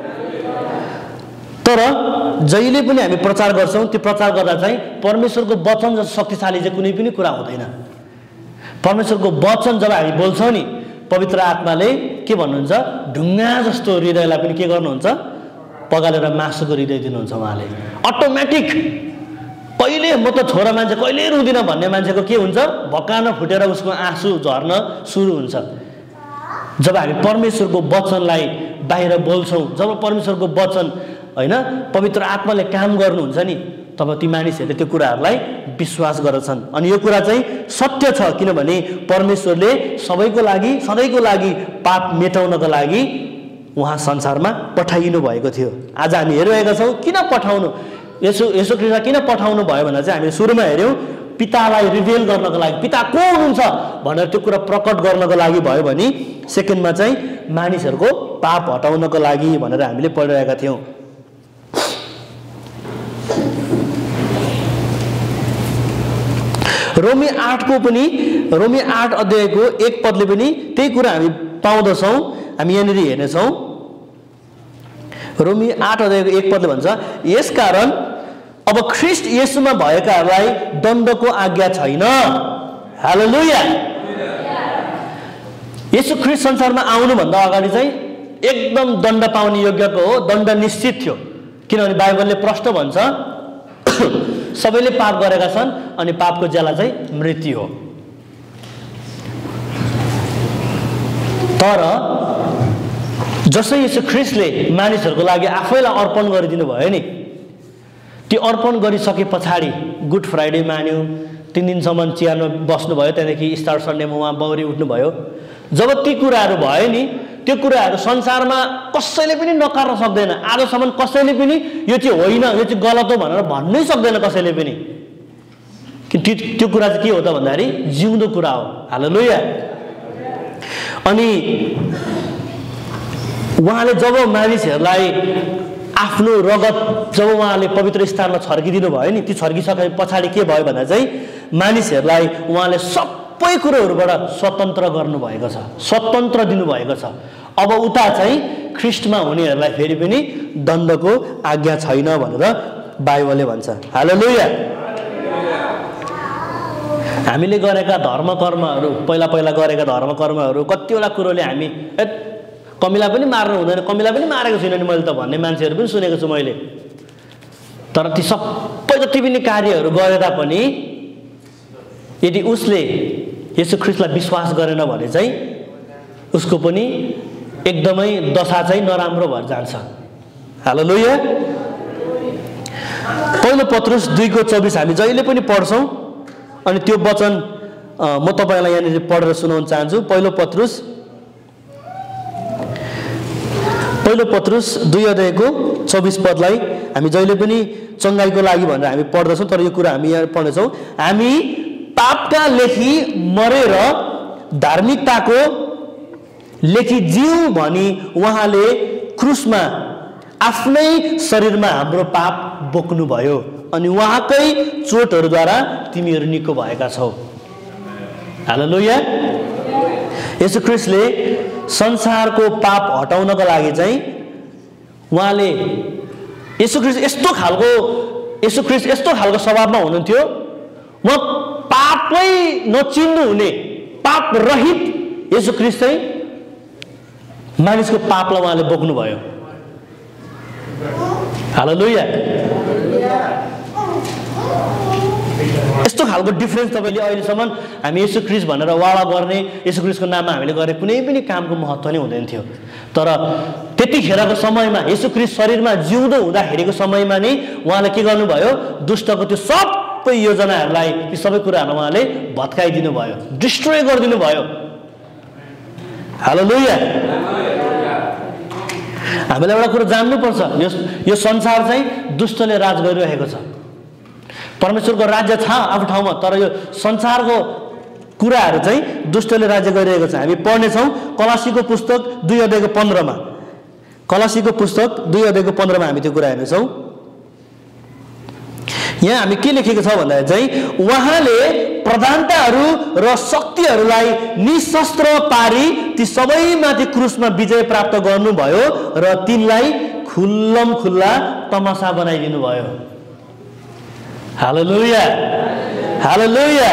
तर जहिले पनि हामी प्रचार गर्छौँ, त्यो प्रचार गर्दा चाहिँ परमेश्वरको वचन जस्तो शक्तिशाली चाहिँ कुनै पनि कुरा हुँदैन। परमेश्वरको वचन जब हामी बोल्छौँ नि, पवित्र आत्माले के भन्नुहुन्छ? ढुङ्गा जस्तो हृदयलाई पनि के गर्नुहुन्छ? पगालेर मासुको हृदय दिनुहुन्छ उहाँले। अटोमेटिक कहिले म त छोरा मान्छे कहिले रुँदिनँ भन्ने मान्छेको के हुन्छ, भक्कान फुटेर उसको आँसु झर्न सुरु हुन्छ। जब हामी परमेश्वरको वचनलाई बाहिर बोल्छौँ, जब परमेश्वरको वचन होइन पवित्र आत्माले काम गर्नुहुन्छ नि, तब ती मानिसहरूले त्यो कुराहरूलाई विश्वास गर्छन्। अनि यो कुरा चाहिँ सत्य छ, किनभने परमेश्वरले सबैको लागि सधैँको लागि पाप मेटाउनको लागि उहाँ संसारमा पठाइनु भएको थियो। आज हामी हेरिरहेका छौँ किन पठाउनु, यसो यसो ख्रीष्ट किन पठाउनु भयो भनेर चाहिँ हामीले सुरुमा हेऱ्यौँ, पितालाई रिभिल गर्नको लागि, पिता को हुनुहुन्छ भनेर त्यो कुरा प्रकट गर्नको लागि भयो भने सेकेन्डमा चाहिँ मानिसहरूको पाप हटाउनको लागि भनेर हामीले पढिरहेका थियौँ। रोमी आठको पनि रोमी आठ अध्यायको एक पदले पनि त्यही कुरा हामी पाउँदछौँ। हामी यहाँनिर हेर्नेछौँ, रोमी आठ अध्यायको एक पदले भन्छ, यसकारण अब ख्रीष्ट येशूमा भएकाहरूलाई दण्डको आज्ञा छैन। हालेलुया। येशू ख्रीष्ट संसारमा आउनुभन्दा अगाडि चाहिँ एकदम दण्ड पाउने योग्यको हो, दण्ड निश्चित थियो। किनभने बाइबलले प्रष्ट भन्छ सबैले पाप गरेका छन् अनि पापको ज्याला चाहिँ मृत्यु हो। तर जसै यसो ख्रीष्टले मानिसहरूको लागि आफैलाई अर्पण गरिदिनु भयो नि, त्यो अर्पण गरिसके पछाडि गुड फ्राइडे मान्यो, तिन दिनसम्म चियारमा बस्नुभयो, त्यहाँदेखि स्टार सन्डेमा उहाँ बौरी उठ्नुभयो। जब ती कुराहरू भयो नि, त्यो कुराहरू संसारमा कसैले पनि नकार्न सक्दैन। आजसम्म कसैले पनि यो चाहिँ होइन, यो चाहिँ गलत हो भनेर भन्नै सक्दैन कसैले पनि। कि त्यो त्यो कुरा चाहिँ के हो त भन्दाखेरि जिउँदो कुरा हो। हालेलुया। अनि उहाँले जब मानिसहरूलाई आफ्नो रगत जब उहाँले पवित्र स्थानमा छर्किदिनु भयो नि, त्यो छर्किसके पछाडि के भयो भन्दा चाहिँ मानिसहरूलाई उहाँले सबै कुरोहरूबाट स्वतन्त्र गर्नुभएको छ, स्वतन्त्र दिनुभएको छ। अब उता चाहिँ ख्रीष्टमा हुनेहरूलाई फेरि पनि दण्डको आज्ञा छैन भनेर बाइबलले भन्छ। हालेलुया। हामीले गरेका धर्म कर्महरू, पहिला पहिला गरेका धर्म कर्महरू कतिवटा कुरोले हामी ए कमिला पनि मार्नु हुँदैन, कमिला पनि मारेको छुइनँ नि मैले त भन्ने मान्छेहरू पनि सुनेको छु मैले। तर ती सबै जति पनि कार्यहरू गरे तापनि यदि उसले येशू ख्रीष्टलाई विश्वास गरेन भने चाहिँ उसको पनि एकदमै दशा चाहिँ नराम्रो भएर जान्छ। हालेलुया। पहिलो पत्रुस दुईको चौबिस हामी जहिले पनि पढ्छौँ, अनि त्यो वचन म तपाईँलाई यहाँनिर पढेर सुनाउन चाहन्छु। पहिलो पत्रुस पहिलो पत्रुस दुई अध्यायको चौबिस पदलाई हामी जहिले पनि चङ्गाइको लागि भनेर हामी पढ्दछौँ, तर यो कुरा हामी यहाँ पढ्नेछौँ। हामी पापका लेखी मरेर धार्मिकताको लेखी जिउ भनी उहाँले क्रुसमा आफ्नै शरीरमा हाम्रो पाप बोक्नुभयो, अनि उहाँकै चोटहरूद्वारा तिमीहरू निको भएका छौ। हालेलुया। येशू ख्रीष्टले संसारको पाप हटाउनको लागि चाहिँ उहाँले येशू ख्रीष्ट यस्तो खालको येशू ख्रीष्ट यस्तो खालको स्वभावमा हुनुहुन्थ्यो, उहाँ पापै नचिन्नु हुने पाप रहित येशू ख्रीष्ट चाहिँ मानिसको पापलाई उहाँले बोक्नुभयो। हालेलुया। यस्तो खालको डिफरेन्स तपाईँले अहिलेसम्म हामी येशू ख्रीष्ट भनेर वाला गर्ने, येशू ख्रीष्टको नाममा हामीले गरे कुनै पनि कामको महत्त्व नै हुँदैन थियो। तर त्यतिखेरको समयमा येशू ख्रीष्ट शरीरमा जिउँदो हुँदाखेरिको समयमा नै उहाँले के गर्नुभयो, दुष्टको त्यो सबै योजनाहरूलाई, ती सबै कुराहरूलाई उहाँले भत्काइदिनु भयो, डिस्ट्रोय गरिदिनु भयो। हालेलुया। हामीले एउटा कुरो जान्नुपर्छ, यो यो संसार चाहिँ दुष्टले राज गरिरहेको छ। परमेश्वरको राज्य छ आफ्नो ठाउँमा, तर यो संसारको कुराहरू चाहिँ दुष्टले राज्य गरिरहेको छ। हामी पढ्नेछौँ कलासीको पुस्तक दुई अध्यायको पन्ध्रमा। कलासीको पुस्तक दुई अध्यायको पन्ध्रमा हामी त्यो कुरा हेर्नेछौँ। यहाँ हामी के लेखेको छ भन्दा चाहिँ उहाँले प्रधानताहरू र शक्तिहरूलाई निशस्त्र पारी ती सबैमाथि क्रुसमा विजय प्राप्त गर्नुभयो र तिनलाई खुल्लम खुल्ला तमासा बनाइदिनु भयो। हालेलुया। हालेलुया।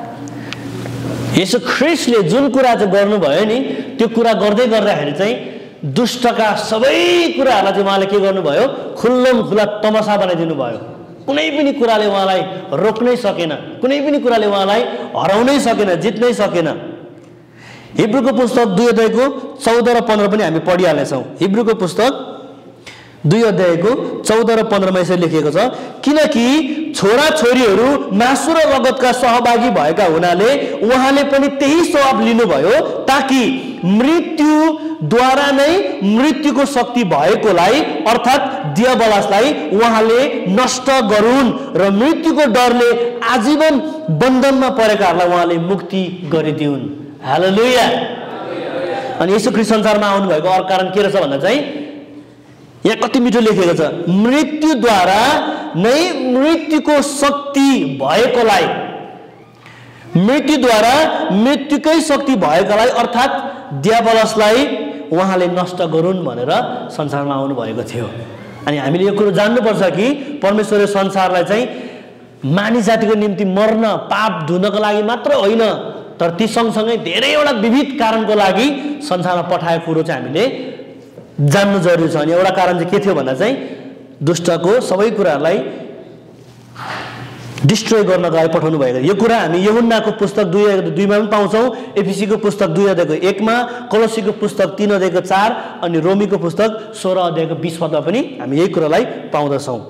येशू ख्रीष्टले जुन कुरा चाहिँ गर्नुभयो नि, त्यो कुरा गर्दै गर्दाखेरि चाहिँ दुष्टका सबै कुराहरूलाई चाहिँ उहाँले के गर्नुभयो खुल्लम खुल्ला तमासा बनाइदिनु भयो कुनै पनि कुराले उहाँलाई रोक्नै सकेन कुनै पनि कुराले उहाँलाई हराउनै सकेन जित्नै सकेन हिब्रूको पुस्तक दुई अध्यायको चौध र पन्ध्र पनि हामी पढिहाल्नेछौँ हिब्रूको पुस्तक दुई अध्यायको चौध र पन्ध्रमा यसरी लेखिएको छ किनकि छोरा छोरीहरू मासु र रगतका सहभागी भएका हुनाले उहाँले पनि त्यही स्वभाव लिनुभयो ताकि मृत्युद्वारा नै मृत्युको शक्ति भएकोलाई अर्थात् दियाबलासलाई उहाँले नष्ट गरून् र मृत्युको डरले आजीवन बन्धनमा परेकाहरूलाई उहाँले मुक्ति गरिदिउन् हालेलुया अनि येशू ख्रीष्ट संसारमा आउनु भएको अर्को कारण के रहेछ भन्दा चाहिँ यहाँ कति मिठो लेखेको छ मृत्युद्वारा नै मृत्युको शक्ति भएकोलाई मृत्युद्वारा मृत्युकै शक्ति भएकोलाई अर्थात् दियाबलसलाई उहाँले नष्ट गरून् भनेर संसारमा आउनु भएको थियो अनि हामीले यो कुरो जान्नुपर्छ कि परमेश्वरले संसारलाई चाहिँ मानिस जातिको निम्ति मर्न पाप धुनको लागि मात्र होइन तर ती सँगसँगै धेरैवटा विविध कारणको लागि संसारमा पठाएको कुरो चाहिँ हामीले जान्नु जरुरी छ अनि एउटा कारण चाहिँ के थियो भन्दा चाहिँ दुष्टको सबै कुराहरूलाई डिस्ट्रोय गर्नको लागि पठाउनु भएको यो कुरा हामी यूहन्नाको पुस्तक दुई दुईमा पनि पाउँछौँ एफिसीको पुस्तक दुई अध्यायको एकमा कोलोसीको पुस्तक तीन अध्यायको चार अनि रोमीको पुस्तक सोह्र अध्यायको बिस पदमा पनि हामी यही कुरालाई पाउँदछौँ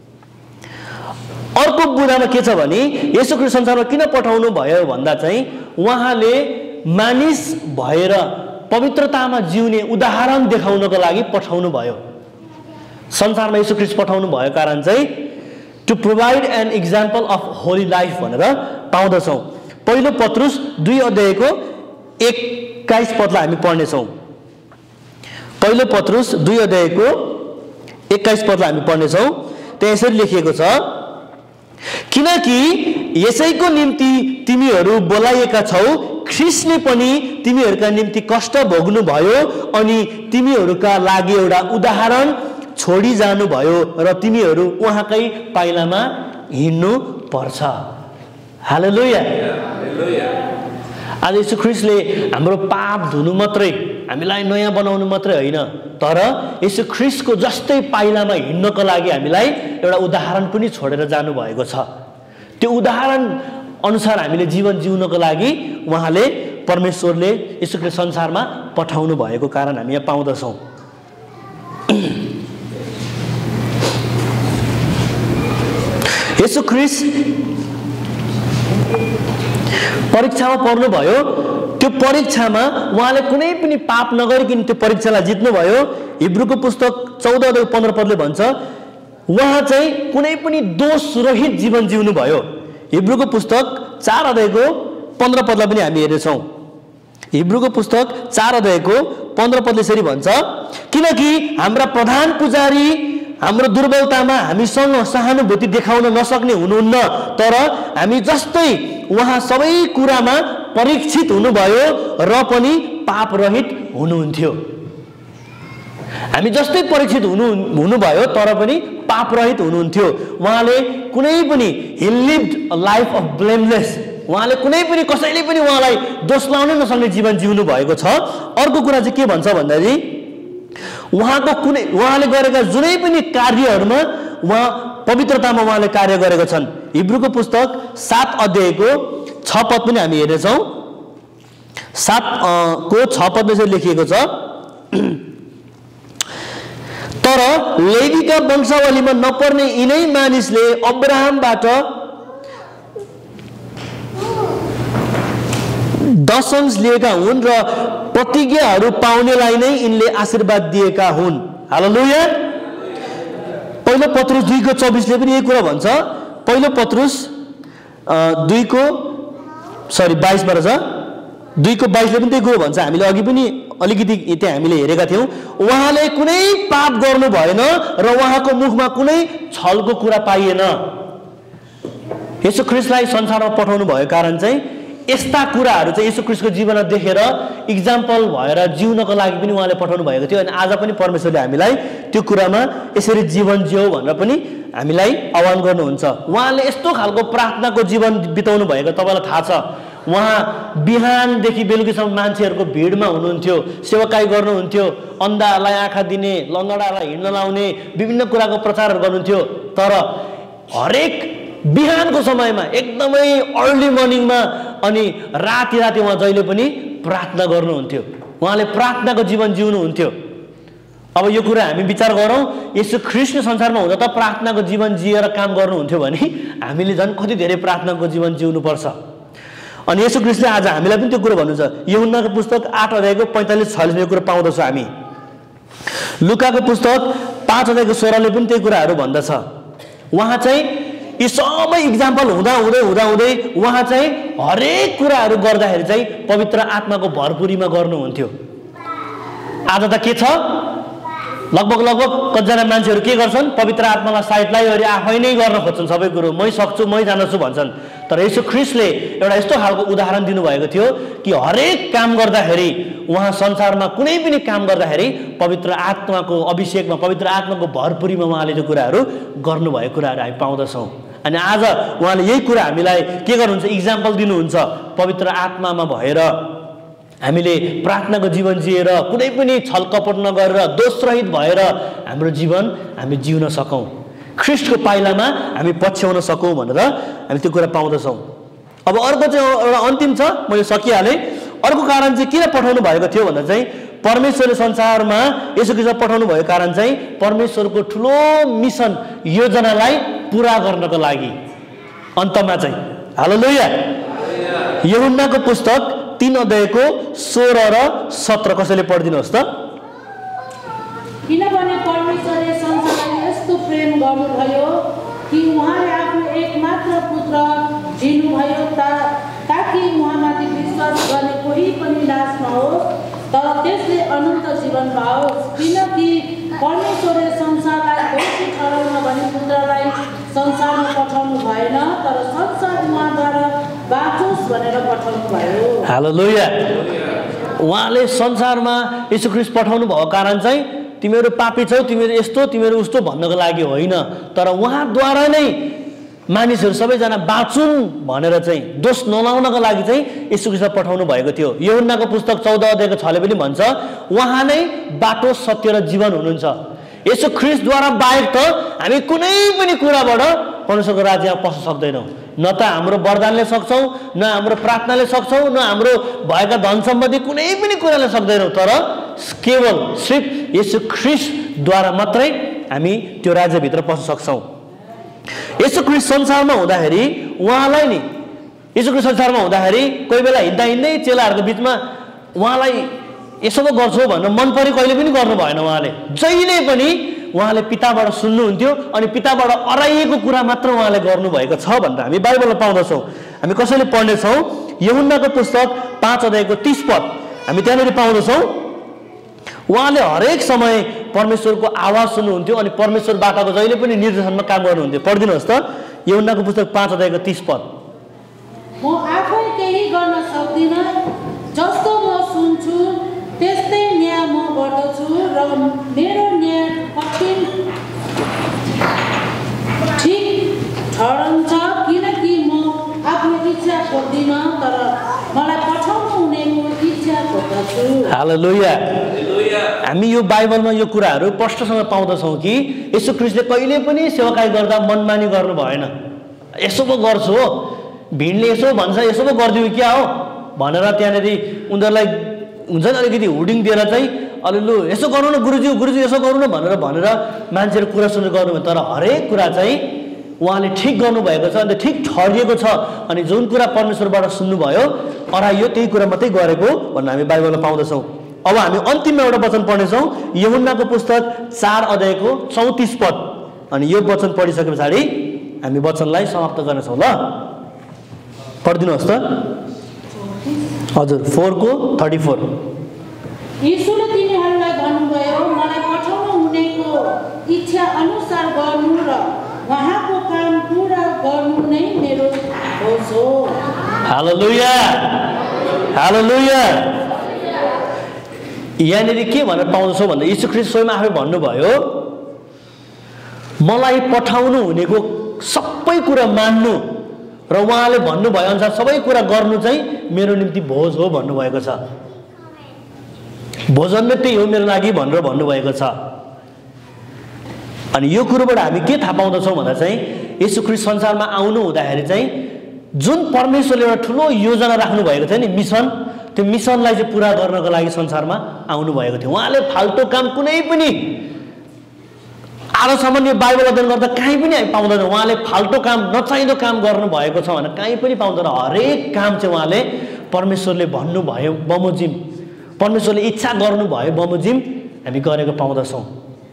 अर्को बुरामा के छ भने येशू ख्रीष्ट संसारमा किन पठाउनु भयो भन्दा चाहिँ उहाँले मानिस भएर पवित्रतामा जिउने उदाहरण देखाउनको लागि पठाउनु भयो संसारमा येशू ख्रीष्ट पठाउनु भएको कारण चाहिँ to provide an example of holy life भनेर पाउँदछौँ पहिलो पत्रुस दुई अध्यायको एक्काइस पदलाई हामी पढ्नेछौँ पहिलो पत्रुस दुई अध्यायको एक्काइस पदलाई हामी पढ्नेछौँ त्यहाँ यसरी लेखिएको छ किनकि यसैको निम्ति तिमीहरू बोलाइएका छौ ख्रीष्टले पनि तिमीहरूका निम्ति कष्ट भोग्नु भयो अनि तिमीहरूका लागि एउटा उदाहरण छोडी जानुभयो र तिमीहरू उहाँकै पाइलामा हिँड्नु पर्छ हालेलुया आज येशू ख्रीष्टले हाम्रो पाप धुनु मात्रै हामीलाई नयाँ बनाउनु मात्रै होइन तर येशू ख्रीष्टको जस्तै पाइलामा हिँड्नको लागि हामीलाई एउटा उदाहरण पनि छोडेर जानुभएको छ त्यो उदाहरण अनुसार हामीले जीवन जिउनको लागि उहाँले परमेश्वरले येशू ख्रीष्ट संसारमा पठाउनु भएको कारण हामी यहाँ पाउँदछौँ येशू ख्रीष्ट परीक्षामा पर्नुभयो त्यो परीक्षामा उहाँले कुनै पनि पाप नगरिकन त्यो परीक्षालाई जित्नुभयो हिब्रूको पुस्तक चौध अध्याय पन्ध्र पदले भन्छ उहाँ चाहिँ कुनै पनि दोष रहित जीवन जिउनु भयो हिब्रूको पुस्तक चार अध्यायको पन्ध्र पदलाई पनि हामी हेर्नेछौँ हिब्रूको पुस्तक चार अध्यायको पन्ध्र पदले यसरी भन्छ किनकि हाम्रा प्रधान पुजारी हाम्रो दुर्बलतामा हामीसँग सहानुभूति देखाउन नसक्ने हुनुहुन्न तर हामी जस्तै उहाँ सबै कुरामा परीक्षित हुनुभयो र पनि पाप रहित हुनुहुन्थ्यो हामी जस्तै परीक्षित हुनु हुनुभयो तर पनि पाप रहित हुनुहुन्थ्यो उहाँले कुनै पनि he lived a life of blameless उहाँले कुनै पनि कसैले पनि उहाँलाई दोष लाउनै नसक्ने जीवन जिउनु भएको छ अर्को कुरा चाहिँ के भन्छ भन्दाखेरि उहाँको कुनै उहाँले गरेका जुनै पनि कार्यहरूमा उहाँ पवित्रतामा उहाँले कार्य गरेका छन् हिब्रूको पुस्तक सात अध्यायको छ पद पनि हामी हेर्नेछौँ सात को छ पदमा चाहिँ लेखिएको छ तर लेवीका वंशावलीमा नपर्ने यिनै मानिसले अब्राहमबाट दशंश लिएका हुन् र प्रतिज्ञाहरू पाउनेलाई नै यिनले आशीर्वाद दिएका हुन् हालेलुया पहिलो पत्रुस दुई को चौबीसले पनि यही कुरा भन्छ पहिलो पत्रुस दुई को सरी बाइसबाट छ दुई को बाइसले पनि त्यही कुरो भन्छ हामीले अघि पनि अलिकति त्यहाँ हामीले हेरेका थियौँ उहाँले कुनै पाप गर्नु भएन र उहाँको मुखमा कुनै छलको कुरा पाइएन येशू ख्रीष्टलाई संसारमा पठाउनु भएको कारण चाहिँ यस्ता कुराहरू चाहिँ येशू ख्रीष्टको जीवनमा देखेर इक्जाम्पल भएर जिउनको लागि पनि उहाँले पठाउनु भएको थियो अनि आज पनि परमेश्वरले हामीलाई त्यो कुरामा यसरी जीवन जिउ भनेर पनि हामीलाई आह्वान गर्नुहुन्छ उहाँले यस्तो खालको प्रार्थनाको जीवन बिताउनु भएको तपाईँलाई थाहा छ उहाँ बिहानदेखि बेलुकीसम्म मान्छेहरूको भिडमा हुनुहुन्थ्यो, सेवाकाई गर्नुहुन्थ्यो, अन्धाहरूलाई आँखा दिने, लङ्गडालाई हिँड्न लाउने, विभिन्न कुराको प्रचारहरू गर्नुहुन्थ्यो। तर हरेक बिहानको समयमा एकदमै अर्ली मर्निङमा अनि राति राति उहाँ जहिले पनि प्रार्थना गर्नुहुन्थ्यो। उहाँले प्रार्थनाको जीवन जिउनुहुन्थ्यो। अब यो कुरा हामी विचार गरौँ, यसो ख्रीष्ट संसारमा हुँदा त प्रार्थनाको जीवन जिएर काम गर्नुहुन्थ्यो भने हामीले झन् कति धेरै प्रार्थनाको जीवन जिउनुपर्छ। अनि यसो ख्रीष्टले आज हामीलाई पनि त्यो कुरो भन्नुहुन्छ। यूहन्नाको पुस्तक आठ अध्यायको पैँतालिस छयालिस यो कुरो पाउँदछौँ हामी। लुकाको पुस्तक पाँच अध्यायको सोह्रले पनि त्यही कुराहरू भन्दछ। उहाँ चाहिँ यी सबै इक्जाम्पल हुँदा हुँदै हुँदा हुँदै उहाँ चाहिँ हरेक कुराहरू गर्दाखेरि चाहिँ पवित्र आत्माको भरपुरीमा गर्नुहुन्थ्यो। आज त के छ, लगभग लगभग कतिजना मान्छेहरू के गर्छन्, पवित्र आत्मालाई साइड लगाइवरी आफै नै गर्न खोज्छन्, सबै कुरो मै सक्छु मै जान्छु भन्छन्। तर यसो ख्रीष्टले एउटा यस्तो खालको उदाहरण दिनुभएको थियो कि हरेक काम गर्दाखेरि उहाँ संसारमा कुनै पनि काम गर्दाखेरि पवित्र आत्माको अभिषेकमा, पवित्र आत्माको भरपुरीमा उहाँले त्यो कुराहरू गर्नुभएको कुराहरू हामी पाउँदछौँ। अनि आज उहाँले यही कुरा हामीलाई के गर्नुहुन्छ, इक्जाम्पल दिनुहुन्छ। पवित्र आत्मामा भएर हामीले प्रार्थनाको जीवन जिएर कुनै पनि छलकपट नगरेर दोषरहित भएर हाम्रो जीवन हामी जिउन सकौँ, ख्रीष्टको पाइलामा हामी पछ्याउन सकौँ भनेर हामी त्यो कुरा पाउँदछौँ। अब अर्को चाहिँ एउटा अन्तिम छ, मैले सकिहालेँ। अर्को कारण चाहिँ किन पठाउनु भएको थियो भन्दा चाहिँ परमेश्वरले संसारमा यसो ख्रीष्ट पठाउनु भएको कारण चाहिँ परमेश्वरको ठुलो मिसन योजनालाई पुरा गर्नको लागि अन्तमा चाहिँ। हालेलुया। यूहन्नाको पुस्तक तीन अध्यायको सोह्र र सत्र कसैले पढिदिनुहोस् त। किनभने परमेश्वरले संसारलाई यस्तो प्रेम गर्नुभयो कि उहाँले आफ्नो एकमात्र पुत्र दिनुभयो ताकि उहाँमाथि विश्वास गर्ने कोही पनि नाश नहोस् तर त्यसले अनन्त जीवन पाओस्। किनकि परमेश्वरले संसारलाई दोषी ठहराउन भनी पुत्रलाई संसारमा पठाउनु भएन तर संसार उहाँद्वारा बाँचोस् भनेर पठाउनु भयो। हालेलुया। उहाँले संसारमा यीशु ख्रीष्ट पठाउनु भएको कारण चाहिँ तिमीहरू पापी छौ, तिमीहरू यस्तो तिमीहरू उस्तो भन्नको लागि होइन, तर उहाँद्वारा नै मानिसहरू सबैजना बाँचुन् भनेर चाहिँ दोष नलाउनको लागि चाहिँ यीशु ख्रीष्ट पठाउनु भएको थियो। यूहन्नाको पुस्तक चौध अध्यायको छले पनि भन्छ उहाँ नै बाटो सत्य र जीवन हुनुहुन्छ। यीशु ख्रीष्टद्वारा बाहेक त हामी कुनै पनि कुराबाट परमेश्वरको राज्यमा पस्न सक्दैनौँ। न त हाम्रो वरदानले सक्छौँ, न हाम्रो प्रार्थनाले सक्छौँ, न हाम्रो भएका धन सम्पत्ति कुनै पनि कुराले सक्दैनौँ, तर केवल सिर्फ यीशु ख्रीष्टद्वारा मात्रै हामी त्यो राज्यभित्र पस्न सक्छौँ। यीशु ख्रीष्ट संसारमा हुँदाखेरि उहाँलाई नि यीशु ख्रीष्ट संसारमा हुँदाखेरि कोही बेला हिँड्दा हिँड्दै चेलाहरूको बिचमा उहाँलाई यसो पो गर्छु भनेर मन परि कहिले पनि गर्नु भएन। उहाँले जहिले पनि उहाँले पिताबाट सुन्नुहुन्थ्यो अनि पिताबाट अराइएको कुरा मात्र उहाँले गर्नुभएको छ भनेर हामी बाइबलमा पाउँदछौँ। हामी कसैले पढ्नेछौँ यूहन्नाको पुस्तक पाँच अध्यायको तीस पद हामी त्यहाँनिर पाउँदछौँ। उहाँले हरेक समय परमेश्वरको आवाज सुन्नुहुन्थ्यो अनि परमेश्वरबाटको जहिले पनि निर्देशनमा काम गर्नुहुन्थ्यो। पढिदिनुहोस् त यूहन्नाको पुस्तक पाँच अध्यायको तीस पद। म आफै केही गर्न सक्दिनँ, जस्तो म सुन्छु त्यस्तै न्याय म गर्दछु र मेरो न्याय कठिन ठिक ठहरन्छ किनकि म आफ्नो इच्छा खोज्दिनँ तर मलाई पठाउनु हुनेको इच्छा खोज्दछु। हालेलुया। हामी यो बाइबलमा यो कुराहरू स्पष्टसँग पाउँदछौँ कि यीशु ख्रीष्टले कहिले पनि सेवाकाई गर्दा मनमानी गर्नु भएन। यसो पो गर्छु हो, भिडले यसो भन्छ यसो पो गरिदिउँ क्या हो भनेर त्यहाँनिर उनीहरूलाई हुन्छ नि अलिकति हुडिङ दिएर चाहिँ अलि लु यसो गर्नु न गुरुजी गुरुजी यसो गर्नु न भनेर भनेर मान्छेहरू कुरा सुनेर गर्नुभयो। तर हरेक कुरा चाहिँ उहाँले ठिक गर्नुभएको छ, अन्त ठिक ठहरिएको छ अनि जुन कुरा परमेश्वरबाट सुन्नुभयो अराइयो त्यही कुरा मात्रै गरेको भनेर हामी बाइबलमा पाउँदछौँ। अब हामी अन्तिममा एउटा वचन पढ्नेछौँ यूहन्नाको पुस्तक चार अध्यायको चौतिस पद। अनि यो वचन पढिसके पछाडि हामी वचनलाई समाप्त गर्नेछौँ। ल पढिदिनुहोस् त हजुर फोरको थर्टी फोर। यीशुले तिनीहरूलाई भन्नुभयो मलाई पठाउनु हुनेको इच्छा अनुसार गर्नु र उहाँको काम पुरा गर्नु नै मेरो होस हो। हालेलुया हालेलुया। यहाँनिर के भनेर पाउँदछौँ भन्दा यीशु ख्रीष्ट स्वयं आफै भन्नुभयो मलाई पठाउनु हुनेको सबै कुरा मान्नु र उहाँले भन्नुभयो अनुसार सबै कुरा गर्नु चाहिँ मेरो निम्ति भोज हो भन्नुभएको छ। भोजन नै त्यही हो मेरो लागि भनेर भन्नुभएको छ। अनि यो कुरोबाट हामी के थाहा पाउँदछौँ भन्दा चाहिँ येशू ख्रीष्ट संसारमा आउनु हुँदाखेरि चाहिँ जुन परमेश्वरले एउटा ठुलो योजना राख्नु भएको थियो नि, मिसन, त्यो मिसनलाई चाहिँ पुरा गर्नको लागि संसारमा आउनु भएको थियो। उहाँले फाल्टो काम कुनै पनि आजसम्म यो बाइबल अध्ययन गर्दा कहीँ पनि हामी पाउँदैनौँ उहाँले फाल्टो काम, नचाहिँदो काम गर्नु भएको छ भनेर कहीँ पनि पाउँदैन। हरेक काम चाहिँ उहाँले परमेश्वरले भन्नुभयो बमोजिम, परमेश्वरले इच्छा गर्नुभयो बमोजिम हामी गरेको पाउँदछौँ।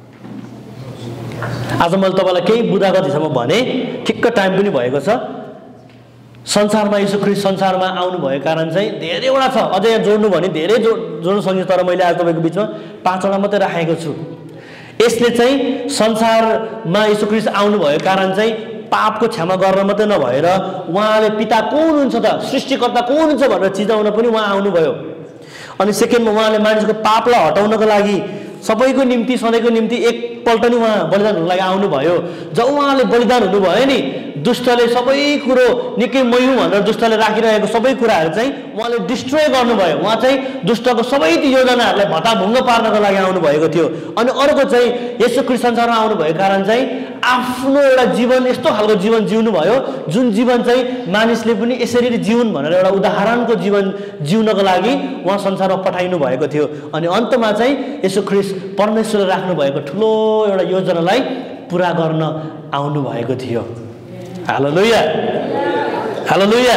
आज मैले तपाईँलाई केही बुदागत हिसाबमा भने, ठिक्क टाइम पनि भएको छ। संसारमा येशू ख्रीष्ट संसारमा आउनुभएको कारण चाहिँ धेरैवटा छ, अझै यहाँ जोड्नु भने धेरै जो जोड्नु सकिन्छ, तर मैले आज तपाईँको बिचमा पाँचवटा मात्रै राखेको छु। यसले चाहिँ संसारमा येशू ख्रीष्ट आउनुभएको कारण चाहिँ पापको क्षमा गर्न मात्रै नभएर उहाँले पिता कुन हुनुहुन्छ त, सृष्टिकर्ता कुन हुन्छ भनेर चिनाउन पनि उहाँ आउनुभयो। अनि सेकेन्डमा उहाँले मानिसको पापलाई हटाउनको लागि सबैको निम्ति, सधैँको निम्ति एकपल्ट नै उहाँ बलिदान हुनुको लागि आउनुभयो। जब उहाँले बलिदान हुनुभयो नि, दुष्टले सबै कुरो निकै मयौँ भनेर दुष्टले राखिरहेको सबै कुराहरू चाहिँ उहाँले डिस्ट्रोय गर्नुभयो। उहाँ चाहिँ दुष्टको सबै ती योजनाहरूलाई भत्ताभुङ्ग पार्नको लागि आउनुभएको थियो। अनि अर्को चाहिँ येशू ख्रीष्ट संसारमा आउनुभएको कारण चाहिँ आफ्नो एउटा जीवन यस्तो खालको जीवन जिउनु भयो जुन जीवन चाहिँ मानिसले पनि यसरी जिउन् भनेर एउटा उदाहरणको जीवन जिउनको लागि उहाँ संसारमा पठाइनु भएको थियो। अनि अन्तमा चाहिँ येशू ख्रीष्ट परमेश्वरले राख्नु भएको ठुलो एउटा योजनालाई पुरा गर्न आउनु भएको थियो। हालेलुया, हालेलुया।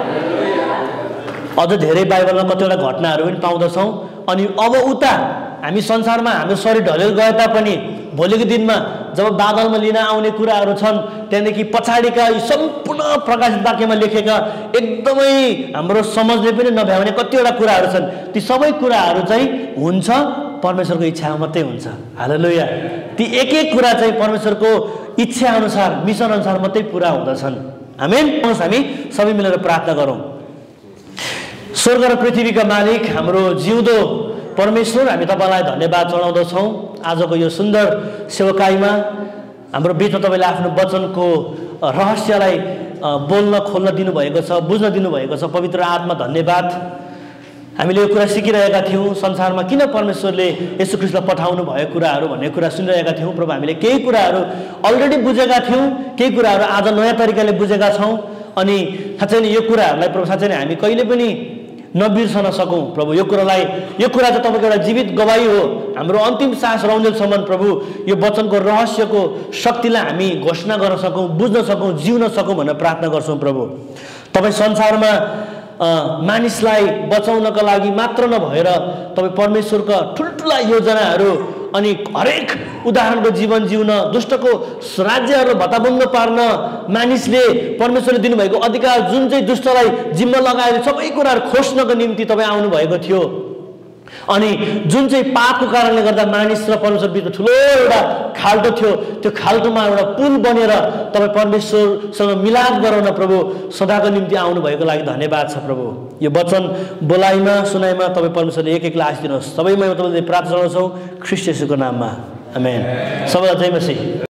अझ धेरै बाइबलमा कतिवटा घटनाहरू पनि पाउँदछौँ। अनि अब उता हामी संसारमा हाम्रो शरीर ढलेर गए तापनि भोलिको दिनमा जब बादलमा लिन आउने कुराहरू छन्, त्यहाँदेखि पछाडिका यी सम्पूर्ण प्रकाशित वाक्यमा लेखेका एकदमै हाम्रो समझले पनि नभ्याउने कतिवटा कुराहरू छन्, ती सबै कुराहरू चाहिँ हुन्छ परमेश्वरको इच्छामा मात्रै हुन्छ। हालेलुया। ती एक एक कुरा चाहिँ परमेश्वरको इच्छा अनुसार, मिसन अनुसार मात्रै पुरा हुँदछन्। आमेन। हामी सबै मिलेर प्रार्थना गरौँ। स्वर्ग र पृथ्वीका मालिक हाम्रो जिउँदो परमेश्वर, हामी तपाईँलाई धन्यवाद चढाउँदछौँ आजको यो सुन्दर सेवकाईमा हाम्रो बिचमा तपाईँले आफ्नो वचनको रहस्यलाई बोल्न खोल्न दिनुभएको छ, बुझ्न दिनुभएको छ। पवित्र आत्मा धन्यवाद। हामीले यो कुरा सिकिरहेका थियौँ संसारमा किन परमेश्वरले येशू ख्रीष्टलाई पठाउनु भएको कुराहरू भन्ने कुरा सुनिरहेका थियौँ। प्रभु हामीले केही कुराहरू अलरेडी बुझेका थियौँ, केही कुराहरू आज नयाँ तरिकाले बुझेका छौँ। अनि साँच्चै नै यो कुराहरूलाई प्रभु साँच्चै नै हामी कहिले पनि नबिर्सन सकौँ। प्रभु यो कुरालाई, यो कुरा चाहिँ तपाईँको एउटा जीवित गवाही हो। हाम्रो अन्तिम सास रहन्जेलसम्म प्रभु यो वचनको रहस्यको शक्तिलाई हामी घोषणा गर्न सकौँ, बुझ्न सकौँ, जिउन सकौँ भनेर प्रार्थना गर्छौँ। प्रभु तपाईँ संसारमा मानिसलाई बचाउनका लागि मात्र नभएर तपाईँ परमेश्वरका ठुल्ठुला योजनाहरू अनि हरेक उदाहरणको जीवन जिउन, दुष्टको राज्यहरू भत्ताभुङ्ग पार्न मानिसले परमेश्वरले दिनुभएको अधिकार जुन चाहिँ दुष्टलाई जिम्मा लगाएर सबै कुराहरू खोज्नको निम्ति तपाईँ आउनुभएको थियो। अनि जुन चाहिँ पापको कारणले गर्दा मानिस र परमेश्वर बिचमा ठुलो एउटा खाल्टो थियो, त्यो खाल्टोमा एउटा पुल बनेर तपाईँ परमेश्वरसँग मिलाप गराउन प्रभु सदाको निम्ति आउनुभएको लागि धन्यवाद छ। प्रभु यो वचन बोलाइमा सुनाइमा तपाईँ परमेश्वरले एक एकलाई आशिष दिनुहोस्। सबैमा तपाईँले प्रार्थना गर्छौँ ख्रीष्ट येशूको नाममा। आमेन। सबैलाई जय मसीह।